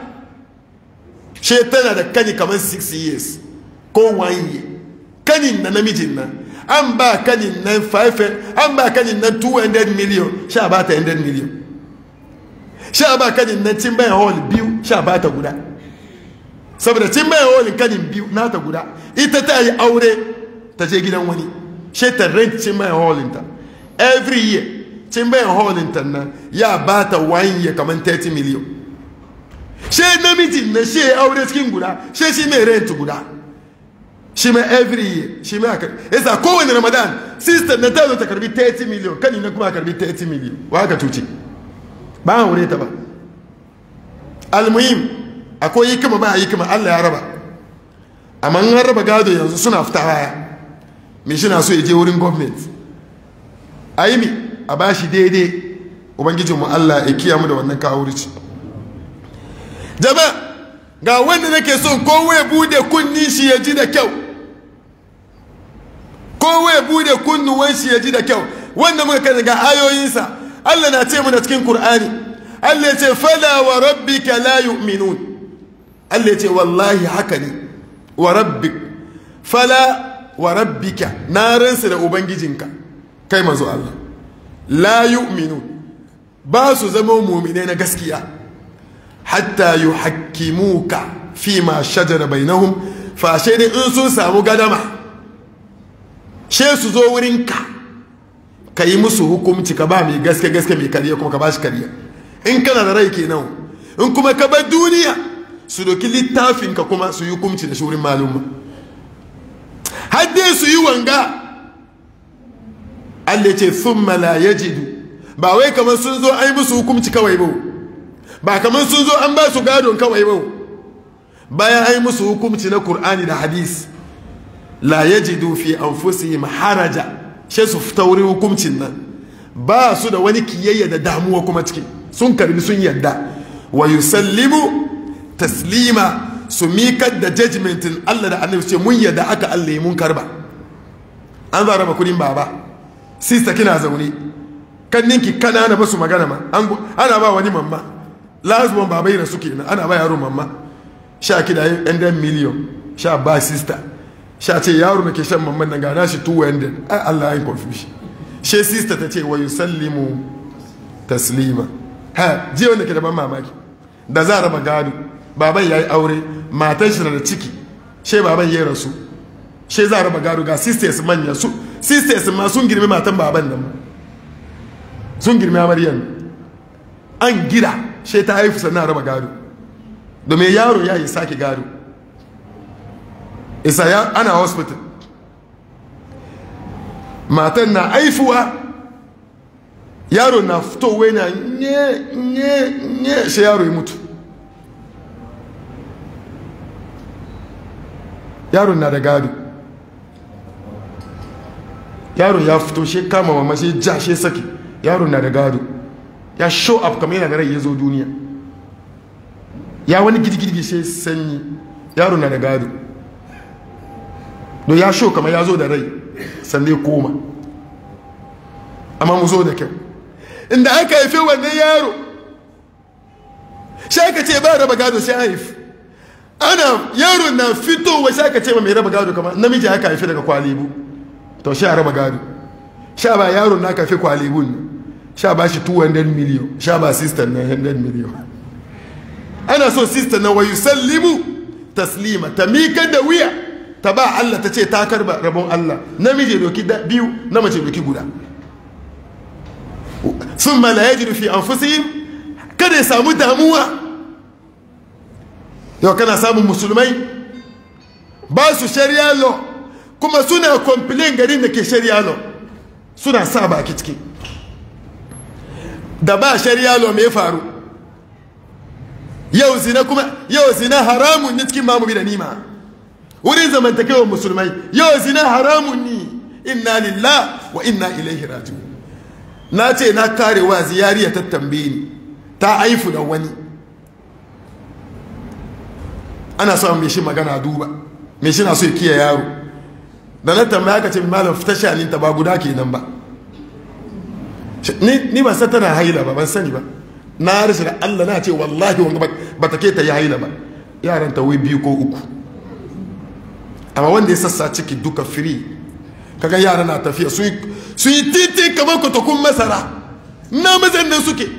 A: she tana da kani kamar 6 years ko 1 year. kanin na namijin nan an ba kanin nan 5, an ba kanin nan 200 million, sha ba ta 100 million. sha ba kanin nan cin bayan hall biyu, sha ba ta guda, saboda cin bayan hall kanin biyu na ta guda. ita ta yi aure ta je gidan wani, she ta rent cin bayan hall ta every year. cin bayan hall ta nan ya ba ta 1 year kamar 30 million. she namijin na she aure cikin guda, she mai rent guda, shi mai every year, shi mai aka yasa kowane Ramadan sister na ta zo ta karbi 30 million, kanin na kuma karbi 30 million. wa aka cuce ba a wure ta ba. almuhim akwai hikima ba hikima, Allah ya raba. amma an raba gado yanzu suna fita waya, me shi na so ya je wurin government a yi mi a ba shi daidai. ubangijinmu Allah ya kiyamu da wannan kawurci. jama'a ga wanda nake son kowa ya bude kunni shi ya ji da kyau, kowa ya bude kunnuwan shi ya ji da kyau. wanda muka kai ga ayoyinsa, Allah na ce mana cikin Qur'ani, Allah ya ce fala wa rabbika la yu'minun. Allah ya ce wallahi haka ne, wa rabbik, fala wa rabbika, na ransa da ubangijinka kai manzo Allah, la yu'minun, ba su zama mu'mine na gaskiya, hatta yuhakkimuka fi ma shajara bainahum, fa dai in sun samu gadama she su zo wurinka ka yi musu hukumci, ka ba mai gaske mai kariya kuma ka ba shi kariya in kana da rai kenan. in kuma ka bar duniya su doki littafin ka kuma su yi hukumci da shi wurin malumma, har dai su yi wanga. Allah ce thumma la yajidu, ba wai kamar sun zo ai musu hukumci kawai ba kamar sun zo an ba su gadon kawai bayan ai musu hukumci na Qur'ani da hadis, la yajidu fi anfusihim haraja, she su fita wurin hukumcin nan ba su da wani kiyayya da damuwa kuma cikin, sun karbi sun yadda. wa yusallimu taslima, su mikar da judgmentin Allah da Annabi ce mun yadda aka Allah ya mun karba. an za raba kudin baba, sista kina zaune kanninki kanana ba su magana ma, ana ba wani mamma lazima babai da suke na ana ba yaro mamma, sha kida 100 million, sha ba sista sha ce yaro da ke shan mamman nan gana shi 200 ai Allah ya confusion she sister ta ce wa yusallimu taslima ha je wanda ke da ban mamaki da za raba gado baban yayi aure matan shi da ciki she baban ya rasu she za raba gado ga sisters manya su sisters ma sun girme matan baban nan sun girme amaryan an gida she ta haifu sannan raba gado domin yaro ya yi sake gado isa ya ana hospital matan na haifuwa yaro na fitowa na nye shi yaro ya mutu yaro na da gado yaro ya fito shi kama mama shi ja shi saki yaro na da gado ya show up kamar yana da rai ya zo duniya ya wani gidigidi shi sanyi yaro na da gado don ya show kamar ya zo da rai sannan koma amma mu zo da kyau inda aka haife wannan yaro shi aka ce ba raba gado sai haifi ana yaro na fitowa shi aka ce ma mai raba gado kamar namiji aka haife daga kwalibu to shi a raba gado sha ba yaro na aka haife kwalibun ne sha ba shi 200 miliyon sha ba sister na 100 miliyon ana so sister na wayu sallimu taslima ta mika da wuya ta ba Allah ta ce ta karba rabon Allah namiji doki biyu na mace doki guda sun ma la yajidu fi anfusihim kada ya samu damuwa yau kana samun musulmai ba su shari'a law kuma suna complain garin da ke shari'a law suna sa baki ciki da ba shari'a law me faru yau zina haramun ne cikin mamu da nima wurin zamantakewar musulmai yau zina haramun ni inna lillahi wa inna ilaihi raji'un na ce na kare wa ziyariya ta tambaye ni ta aifu da wani ana son mai shi magana duba mai shi na so ya kiya yaro da na tambaya ka ce malam fita shanin ta ba guda kenan ba ni ba san tana haila ba ban sani ba na rasu da Allah na ce wallahi wanga ba ta ke ta yi haila ba yaran ta wai 2 ko 3 amma wanda ya sassa ciki duka free kaga yara na tafiya su yi titi kamar kwatakun masara na mazan nan suke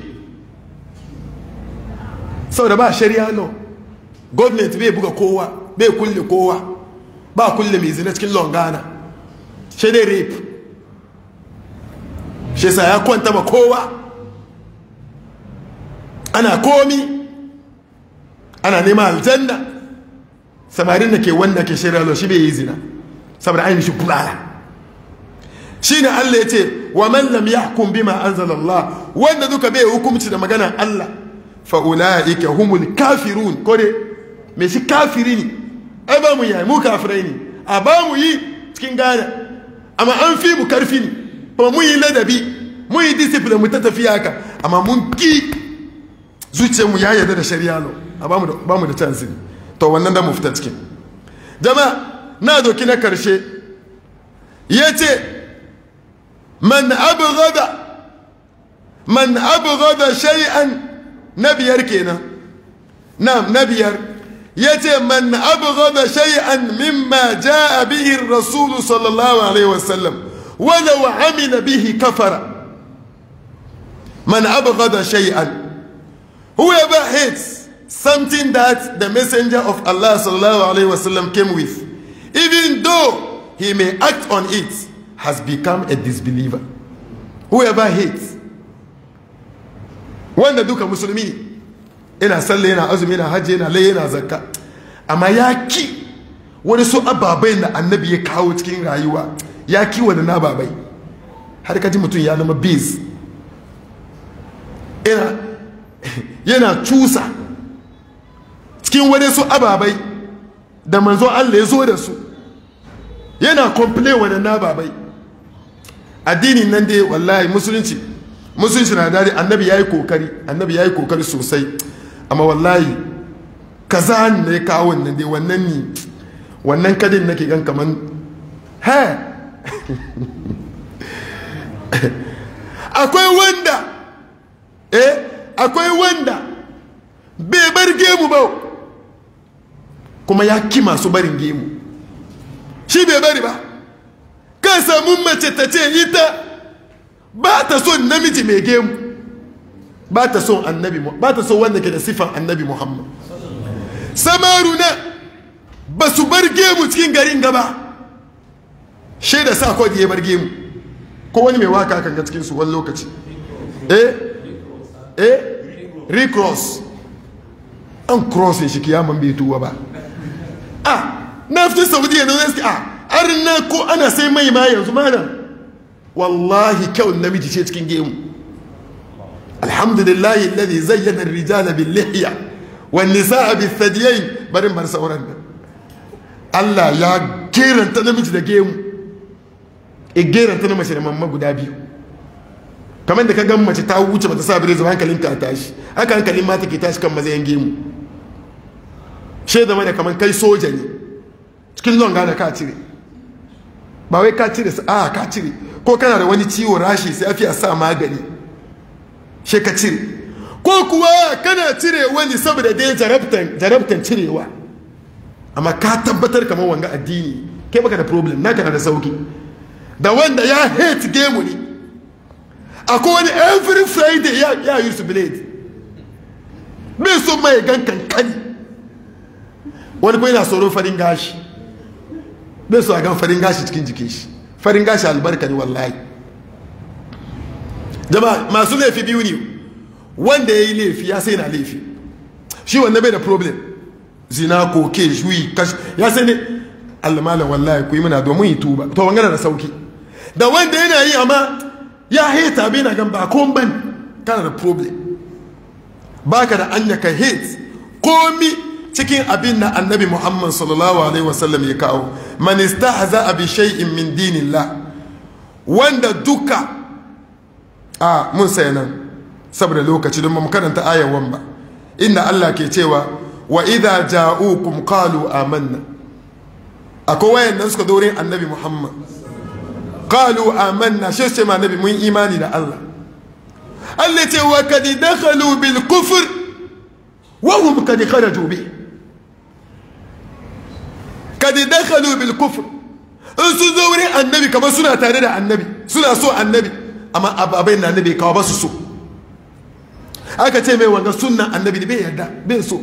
A: saboda ba shari'a no government bai buga kowa bai kulle kowa ba kulle mai zina cikin longana shi dai rape shi sa ya kwanta ma kowa ana komi ana nema aljanna samarin da ke wanda ke shari'a lo shi bai yi zina saboda ainihin shi bulala shi ne Allah ya ce wa man lam yahkum bima anzala Allah wanda duka bai hukumci da magana Allah fa ulaika humul kafirun ko dai me shi kafiri ne ai ba mu yi mu kafirai ne a ba mu yi cikin gana amma an fi mu karfi ne ba mu yi ladabi mu yi discipline mu ta tafiya haka amma mun ki zuciyarmu ya yarda da shari'a lo a ba mu da chance ne to wannan da mu fita cikin jama'a na doki na karshe yace man abghada shay'an nabiyar kenan nabiyar yace man abghada shay'an mimma jaa bihi ar-rasul sallallahu alaihi wasallam walau amila bihi kafara man abghada shay'an whoever hates something that the messenger of Allah sallallahu alaihi wasallam came with even though he may act on it has become a disbeliever. Whoever hates wanda duka musulmi ina salle yana azumi yana hajji yana laye yana zakka amma ya ki wani su ababai da annabi ya kawo cikin rayuwa ya ki wani na babai har kaji mutum ya zama biz yana cusa cikin wani su ababai da manzo Allah ya zo da su yana complain wani na babai addinin nan dai wallahi musulunci na dare annabi yayi kokari sosai amma wallahi kaza ne ya kawo wannan dai wannan kadin nake gan kaman akwai wanda bai bar gemu ba kuma ya ki masu barin gemu shi bai bari ba. Ka samu mace ta ce ita ba ta son namiji mai gemu, ba ta son annabi, ba ta son wanda ke da sifan annabi Muhammad. Samaruna ba su bar gemu cikin garin gaba, shaida sa kodi ya bar gemu. Ko wani mai waka kan ga cikin su wani lokaci recross an cross shi kiyaman bai tuwa ba. Na fi Saudiya na wani arna ko ana sai mai ma yanzu mana wallahi kyau namiji ce cikin gemu. Alhamdulillahi alladhi zayyana ar-rijala bil lihya wan nisaa bil thadiyain. Barin bar sauran da Allah ya geranta namiji da gemu, geranta na mace da mamma guda biyu. Kamar da ka gan mace ta wuce bata sa bire zuwa hankalin ta tashi, haka hankalin mata ke tashi kan mazayin gemu. Shaida mana kamar kai soja ne cikin longa da ka cire, ba wai ka cire ka cire, ko kana da wani ciwo rashi sai afiya sa magani she ka cire, ko kuwa kana cire wani saboda dai jarabtan cirewa, amma ka tabbatar kamar wanga addini kai baka da problem, naka na da sauki. Da wanda ya hate gemu ne, akwai wani every Friday ya use blade bai so mai gan kankani, wani kuma yana tsoron farin gashi, bai so a gan farin gashi cikin jikin shi. Farin gashi albarka ne wallahi. Jama'a masu laifi biyu ne, wanda ya yi laifi ya sai na laifi, shi wanda bai da problem, zina koke juyi kashi ya sai ne Allah malam wallahi ku yi mana domin yi tuba, to wangana da sauki. Da wanda yana yi amma ya hate bai na gan ba kon ban, kana da problem, baka da anya ka hate komi cikin abin na annabi Muhammad sallallahu alaihi wasallam ya kawo. Man istahza bi shay'in min dinillah, wanda duka mun sai nan saboda lokaci don mu karanta ayan wan ba, inda Allah ke cewa wa idha ja'ukum qalu amanna. Akwai wayannan suka dore annabi Muhammad qalu amanna, shi ce ma annabi mun imani da Allah. Allah ce wa kad dakhalu bil kufr wa hum kad kharaju bi. Kad dakhalu bil kufr, in sun zo wurin annabi kamar suna tare da annabi, suna so annabi, amma ababai na annabi kawo ba su so. Aka ce mai wanga sunnan annabi bai yarda, bai so.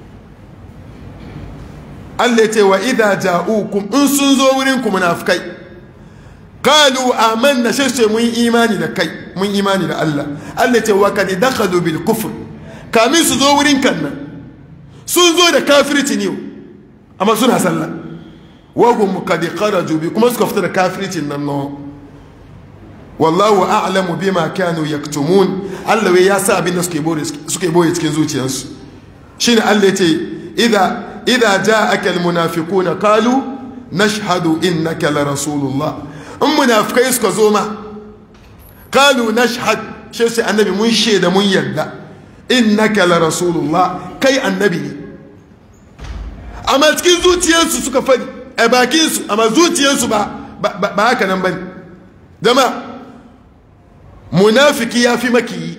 A: Allah ce wa idha ja'ukum, in sun zo wurin ku munafikai, qalu amanna, shi mun imani da kai, mun imani da Allah. Allah ce wa kad dakhalu bil kufr, kamin su zo wurin kan nan sun zo da kafirci ne, amma suna sallah. Wa hum kad kharaju bi, kuma suka fita da kafircin nan no. Wallahu a'lamu bima kanu yaktumun. Allah ya sa abin da suke boye cikin zuciyarsu. Shine Allah ya ce idza ja'aka almunafiquna qalu nashhadu innaka la rasulullah. In munafikai suka zo ma qalu nashhad, shi sai annabi mun shaida mun yarda innaka la rasulullah, kai annabi ne. Amma cikin zuciyarsu suka fadi a bakin su, amma zuciyarsu ba haka nan bane. Jama'a munafiki ya fi makiyi,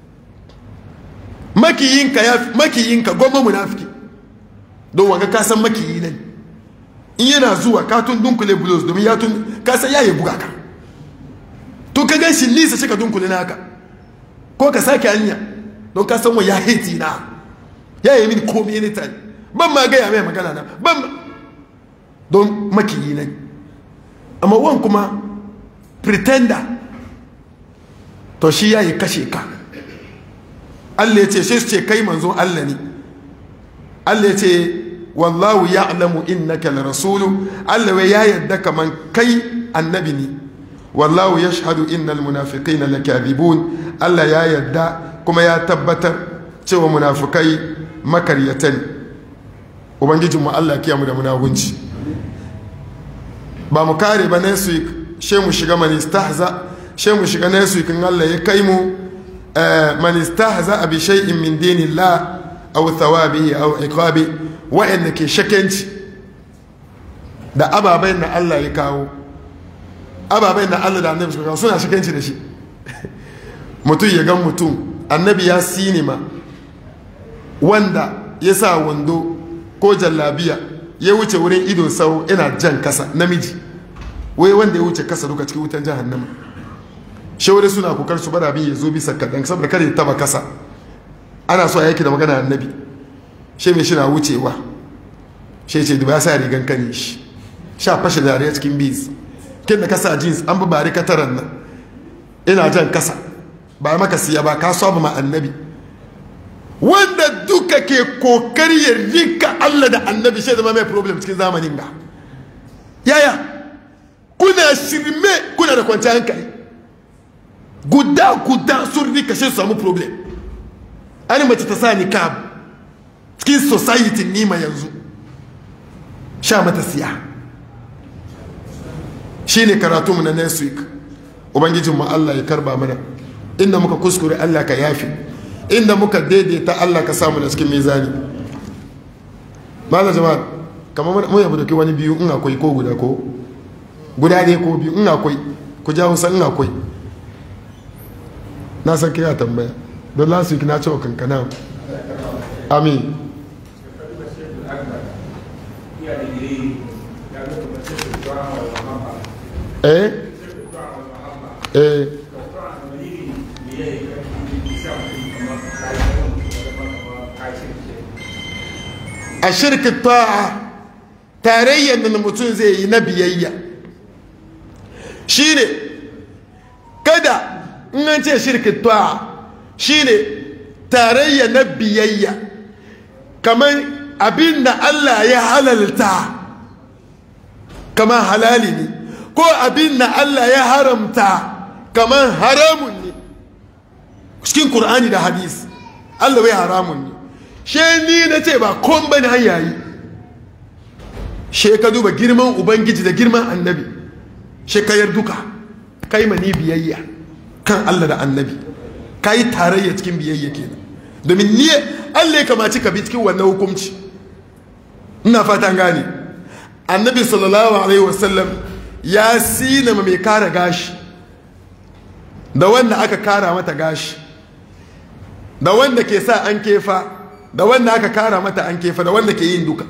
A: makiyinka goma munafiki, don wanga ka san makiyi ne. In yana zuwa ka tun dunkule bulos, domin ya tun ka san yayi buga ka, to ka gan shi nisa shi ka dunkule naka, ko ka sake hanya don ka san wa ya heti na, ya yi mini komai ne ta, ban ma gaya mai magana na, ban don makiyi ne. Amma wan kuma pretender, to shi ya yi kashe ka. Allah ya ce shi su ce kai manzon Allah ne. Allah ya ce wallahu ya'lamu innaka la rasulu, Allah ya yadda kaman kai annabi ne. Wallahu yashhadu innal munafiqina lakadibun, Allah ya yadda kuma ya tabbatar cewa munafikai makaryatan. Ubangijinmu Allah ya kiyamu da munafunci. Ba mu kare ba next week, she mu shiga man istahza, she mu shiga next week in Allah ya kai mu man istahza bi shay'in min dinillah aw thawabihi aw iqabi, wa'anda ke shakenci da ababen da Allah ya kawo, ababen da Allah da annabi suka kawo suna shakenci da shi. Mutum ya gan mutum, annabi ya sinima wanda ya sa wando ko jallabiya ya wuce wurin idon sau ina jan kasa namiji wai wanda ya wuce kasa duka cikin wutan jahannama shawarar suna kokar su bada abin ya zo bisa kadan saboda kada ya taba kasa ana so a yaki da magana annabi shi mai shi na wucewa shi ce duba ya sa rigan kane shi sha fashe dariya cikin biz kin da kasa jeans an bari kataran nan ina jan kasa ba maka siya ba ka saba ma annabi wanda duka ke kokari ya rika Allah da annabi shi zama mai problem cikin zamanin ga yaya kuna shirme kuna da kwanciyar hankali guda sun rika shi su samu problem ani mace ta sa niqab cikin society nima yanzu sha mata siya shine karatu mu na next week ubangijin mu Allah ya karba mana inda muka kuskure Allah ka yafi inda muka daidaita Allah ka samu da cikin mizani malam jama'a kamar mun yabu doki wani biyu in akwai ko guda ne ko biyu in akwai ku jawo san in akwai na san kai ya tambaya don last week na cewa kankana amin a shirkin ta'a tarayyar da mutum zai yi na biyayya shine kada in an ce shirkin ta'a shine tarayya na biyayya kamar abin da Allah ya halalta kamar halali ne ko abin da Allah ya haramta kamar haramun ne cikin Kur'ani da hadis Allah bai haramun ne she ni na ce ba kon bane hanyayi she ka duba girman ubangiji da girman annabi she ka yar duka kai mani biyayya kan Allah da annabi kai tarayya cikin biyayya kenan domin ni Allah ya kamaci ka bi cikin wannan hukunci ina fatan gane annabi sallallahu alaihi wasallam ya sina mai kara gashi da wanda aka kara mata gashi da wanda ke sa an kefa da wanda aka kara mata an kefa da wanda ke yin duka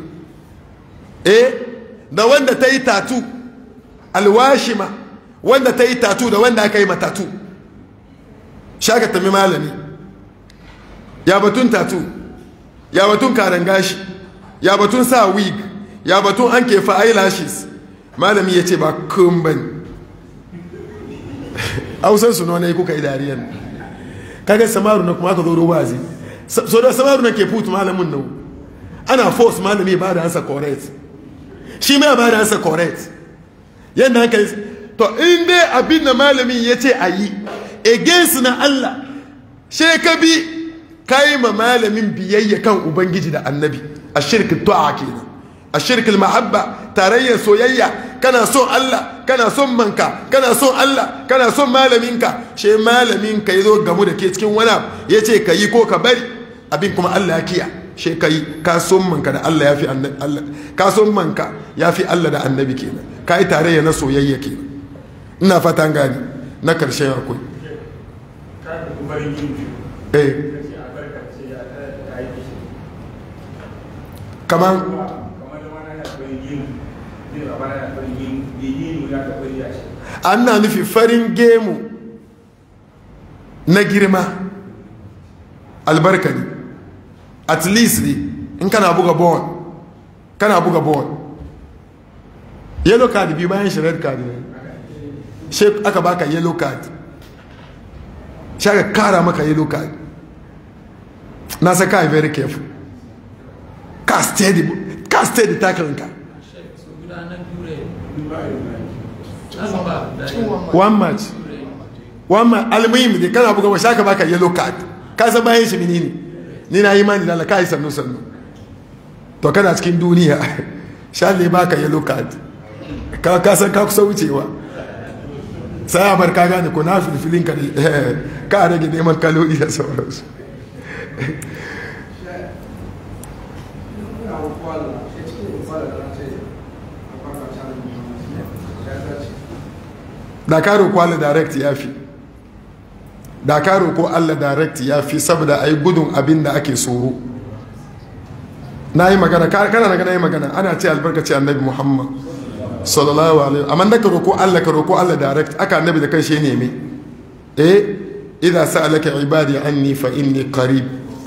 A: da wanda ta yi tatu alwashima wanda ta yi tatu da wanda aka yi matatu shaka tami malami ya batun tatu ya batun karan gashi ya batun sa wig ya batun an kefa eyelashes malami ya ce ba kumban hausan su nuna kuka yi dariyan kaga samaru na kuma aka zo wazi so da samaru na ke putu malamin nan ana force malami ba da ansa correct shi mai ba da ansa correct yadda haka to in dai abin da malamin ya ce a yi against na Allah she ka bi kai ma malamin biyayya kan ubangiji da annabi a shirkin ta'a kenan a shirkin mahabba tarayyar soyayya kana son Allah kana son manka kana son Allah kana son malaminka she malaminka ya zo gamu da ke cikin wani ya ce ka yi ko ka bari abin kuma Allah ya kiya she ka yi ka son manka da Allah ya fi Allah ka son manka ya fi Allah da annabi kenan ka yi tarayya na soyayya kenan ina fatan gani na karshen akwai kamar an na nufi farin gemu na girma albarka ne at least ne in kana buga ball yellow card biyu bayan shi red card ne shi aka baka yellow card shi aka kara maka yellow card na sa kai very careful ka steady tacklinka one match almuhim da kana buga washa ka baka yellow card ka san bayan shi menene ni na yi mani da Allah kai sannu to kana cikin duniya sha ne baka yellow card ka san ka kusa wucewa sai a bar ka gane ko na filfilin ka ka rage neman kaloli da sauransu da ka roƙo Allah direct ya fi da ka roƙo Allah direct ya fi saboda ai gudun abin da ake tsoro na yi magana kana na yi magana ana ce albarkaci annabi Muhammad sallallahu alaihi amma da ka roko Allah direct aka annabi da kan shi neme idza sa'alaka ibadi anni fa inni qarib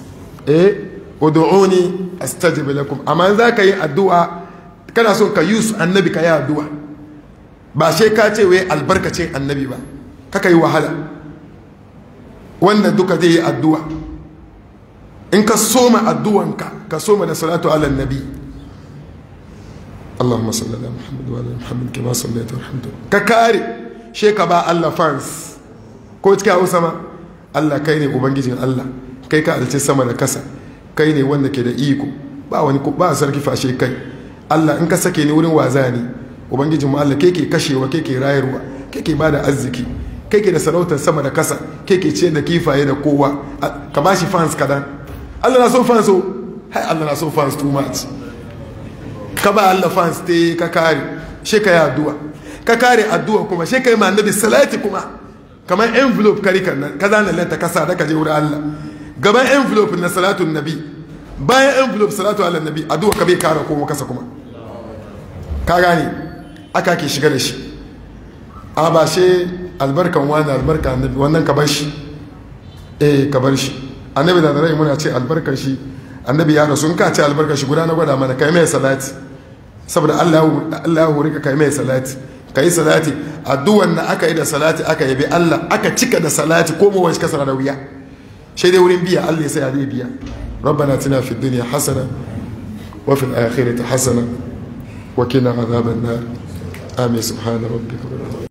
A: ud'uni astajib lakum amma za ka yi addu'a kana so ka yusu annabi ka yi addu'a ba sai ka ce wai albarkacin annabi ba kaka yi wahala wanda duka zai yi addu'a in ka soma addu'anka ka soma da salatu ala nabi Allahumma salli ala Muhammad wa ala Muhammad kama sallaita wa rahmatu ka kare she ka ba Allah fans ko cikin Hausa ma Allah kai ne ubangijin Allah kai ka alce sama da kasa kai ne wanda ke da iko ba wani ba sarki fashe kai Allah in ka sake ni wurin waza ne ubangijin mu Allah ke kashewa ke rayarwa ke bada arziki ke da sarautar sama da kasa ke ce da kifaye da kowa ka ba shi fans kadan Allah na so fans so hai Allah na so fans too much ka ba Allah fans te ka kare she ka yi addu'a ka kare addu'a kuma she ka yi ma annabi salati kuma kamar envelope kari kan ka zana lanta kasa da ka je wurin Allah gaban envelope na salatun nabi bayan envelope salatu ala nabi addu'a ka bai kara ko kasa kuma ka gane aka ke shiga da shi a ba she albarkan wani albarkan annabi wannan ka bar shi ka bar shi annabi da rai muna ce albarkan shi annabi ya rasu in ka ce albarkan shi guda na gwada mana kai mai salati saboda Allah ya hore ka kai mai salati kai salati addu'an da aka yi da salati aka yi bi Allah aka cika da salati ko mu wani kasara da wuya shi dai wurin biya Allah ya sai zai biya ربنا اتنا في الدنيا حسنه وفي الاخره حسنه وقنا عذاب النار آمين سبحان ربك